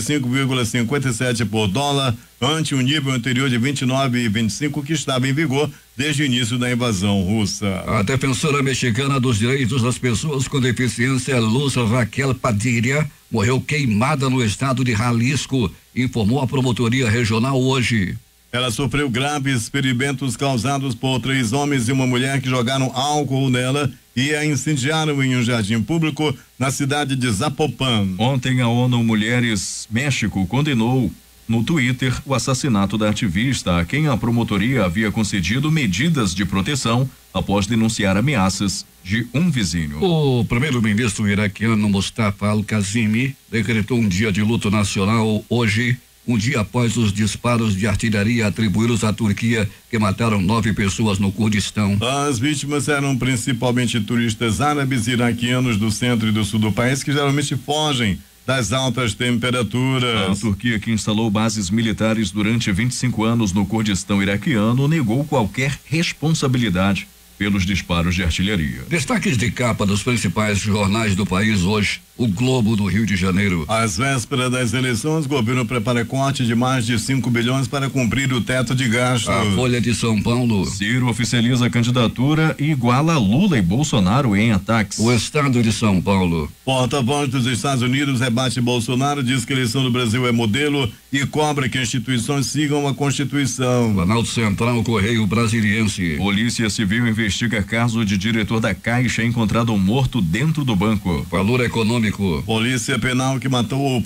35,57 por dólar, ante um nível anterior de 29,25 que estava em vigor desde o início da invasão russa. A defensora mexicana dos direitos das pessoas com deficiência, Luz Raquel Padilha, morreu queimada no estado de Jalisco, informou a promotoria regional hoje. Ela sofreu graves ferimentos causados por 3 homens e uma mulher que jogaram álcool nela e a incendiaram em um jardim público na cidade de Zapopan. Ontem a ONU Mulheres México condenou no Twitter o assassinato da ativista, a quem a promotoria havia concedido medidas de proteção após denunciar ameaças de um vizinho. O primeiro-ministro iraquiano Mustafa Al-Kazimi decretou um dia de luto nacional hoje, um dia após os disparos de artilharia atribuídos à Turquia, que mataram 9 pessoas no Kurdistão. As vítimas eram principalmente turistas árabes e iraquianos do centro e do sul do país, que geralmente fogem das altas temperaturas. A Turquia, que instalou bases militares durante 25 anos no Kurdistão iraquiano, negou qualquer responsabilidade pelos disparos de artilharia. Destaques de capa dos principais jornais do país hoje. O Globo do Rio de Janeiro. Às vésperas das eleições, o governo prepara corte de mais de 5 bilhões para cumprir o teto de gastos. A Folha de São Paulo. Ciro oficializa a candidatura e iguala Lula e Bolsonaro em ataques. O Estado de São Paulo. Porta-voz dos Estados Unidos rebate Bolsonaro, diz que a eleição do Brasil é modelo e cobra que instituições sigam a Constituição. Planalto Central, Correio Brasiliense. Polícia Civil investiga caso de diretor da Caixa encontrado morto dentro do banco. Valor Econômico. O policial penal que matou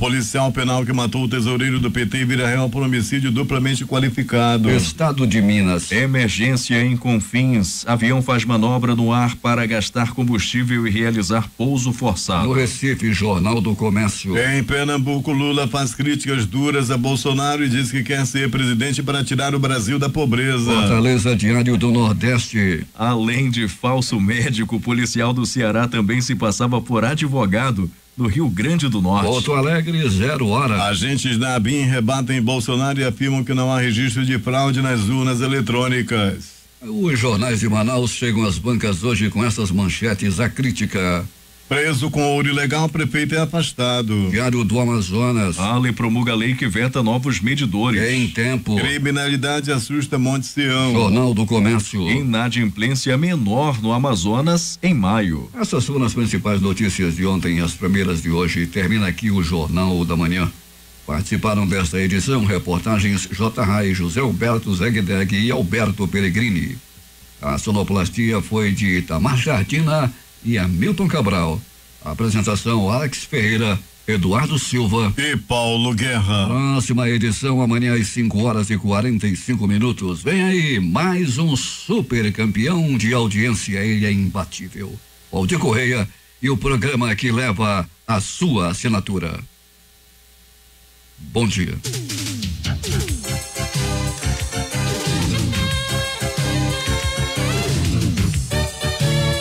o tesoureiro do PT vira réu por homicídio duplamente qualificado. Estado de Minas. Emergência em Confins. Avião faz manobra no ar para gastar combustível e realizar pouso forçado. No Recife, Jornal do Comércio. Em Pernambuco, Lula faz críticas duras a Bolsonaro e diz que quer ser presidente para tirar o Brasil da pobreza. Fortaleza, Diário do Nordeste. Além de falso médico, o policial do Ceará também se passava por advogado no Rio Grande do Norte. Porto Alegre, 0 hora. Agentes da ABIN rebatem Bolsonaro e afirmam que não há registro de fraude nas urnas eletrônicas. Os jornais de Manaus chegam às bancas hoje com essas manchetes. A crítica. Preso com ouro ilegal, prefeito é afastado. Diário do Amazonas. Ale promulga lei que veta novos medidores. Em tempo. Criminalidade assusta Monte Sião. Jornal do Comércio. Inadimplência menor no Amazonas em maio. Essas foram as principais notícias de ontem, as primeiras de hoje. Termina aqui o Jornal da Manhã. Participaram desta edição reportagens J. Rai, José Alberto Zegdeg e Alberto Peregrini. A sonoplastia foi de Itamar Jardina e Hamilton Cabral. A apresentação Alex Ferreira, Eduardo Silva e Paulo Guerra. Próxima edição amanhã às 5h45. Vem aí mais um super campeão de audiência, ele é imbatível. Waldir Correia e o programa que leva a sua assinatura. Bom dia.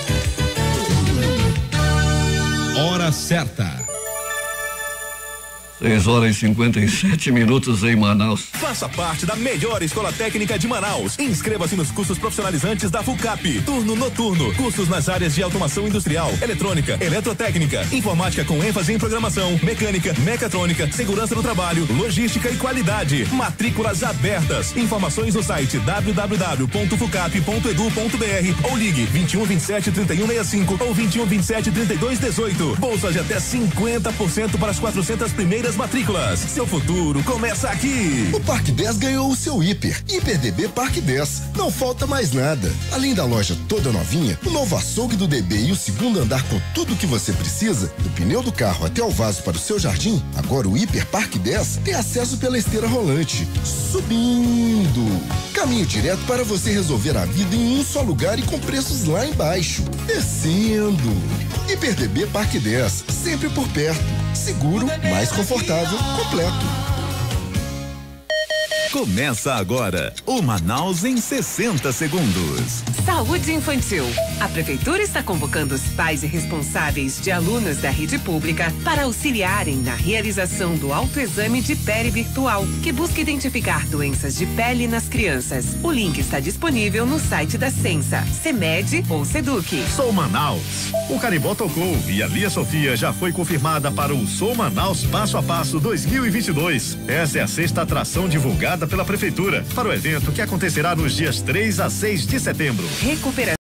Hora certa. 6h57 em Manaus. Faça parte da melhor escola técnica de Manaus. Inscreva-se nos cursos profissionalizantes da FUCAP. Turno noturno. Cursos nas áreas de automação industrial, eletrônica, eletrotécnica, informática com ênfase em programação, mecânica, mecatrônica, segurança no trabalho, logística e qualidade. Matrículas abertas. Informações no site www.fucap.edu.br ou ligue 21 27 31 65 ou 21 27 32 18. Bolsa de até 50% para as 400 primeiras matrículas. Seu futuro começa aqui. O Parque 10 ganhou o seu hiper. Hiper DB Parque 10. Não falta mais nada. Além da loja toda novinha, o novo açougue do DB e o segundo andar com tudo o que você precisa, do pneu do carro até o vaso para o seu jardim, agora o Hiper Parque 10 tem acesso pela esteira rolante. Subindo. Caminho direto para você resolver a vida em um só lugar e com preços lá embaixo. Descendo. Hiper DB Parque 10. Sempre por perto. Seguro, mais confortável, completo. Começa agora o Manaus em 60 segundos. Saúde infantil. A prefeitura está convocando os pais e responsáveis de alunos da rede pública para auxiliarem na realização do autoexame de pele virtual, que busca identificar doenças de pele nas crianças. O link está disponível no site da Censa, CEMED ou SEDUC. Sou Manaus. O Carimbó tocou e a Lia Sofia já foi confirmada para o Sou Manaus Passo a Passo 2022. Essa é a 6ª atração divulgada pela prefeitura para o evento que acontecerá nos dias 3 a 6 de setembro. Recuperação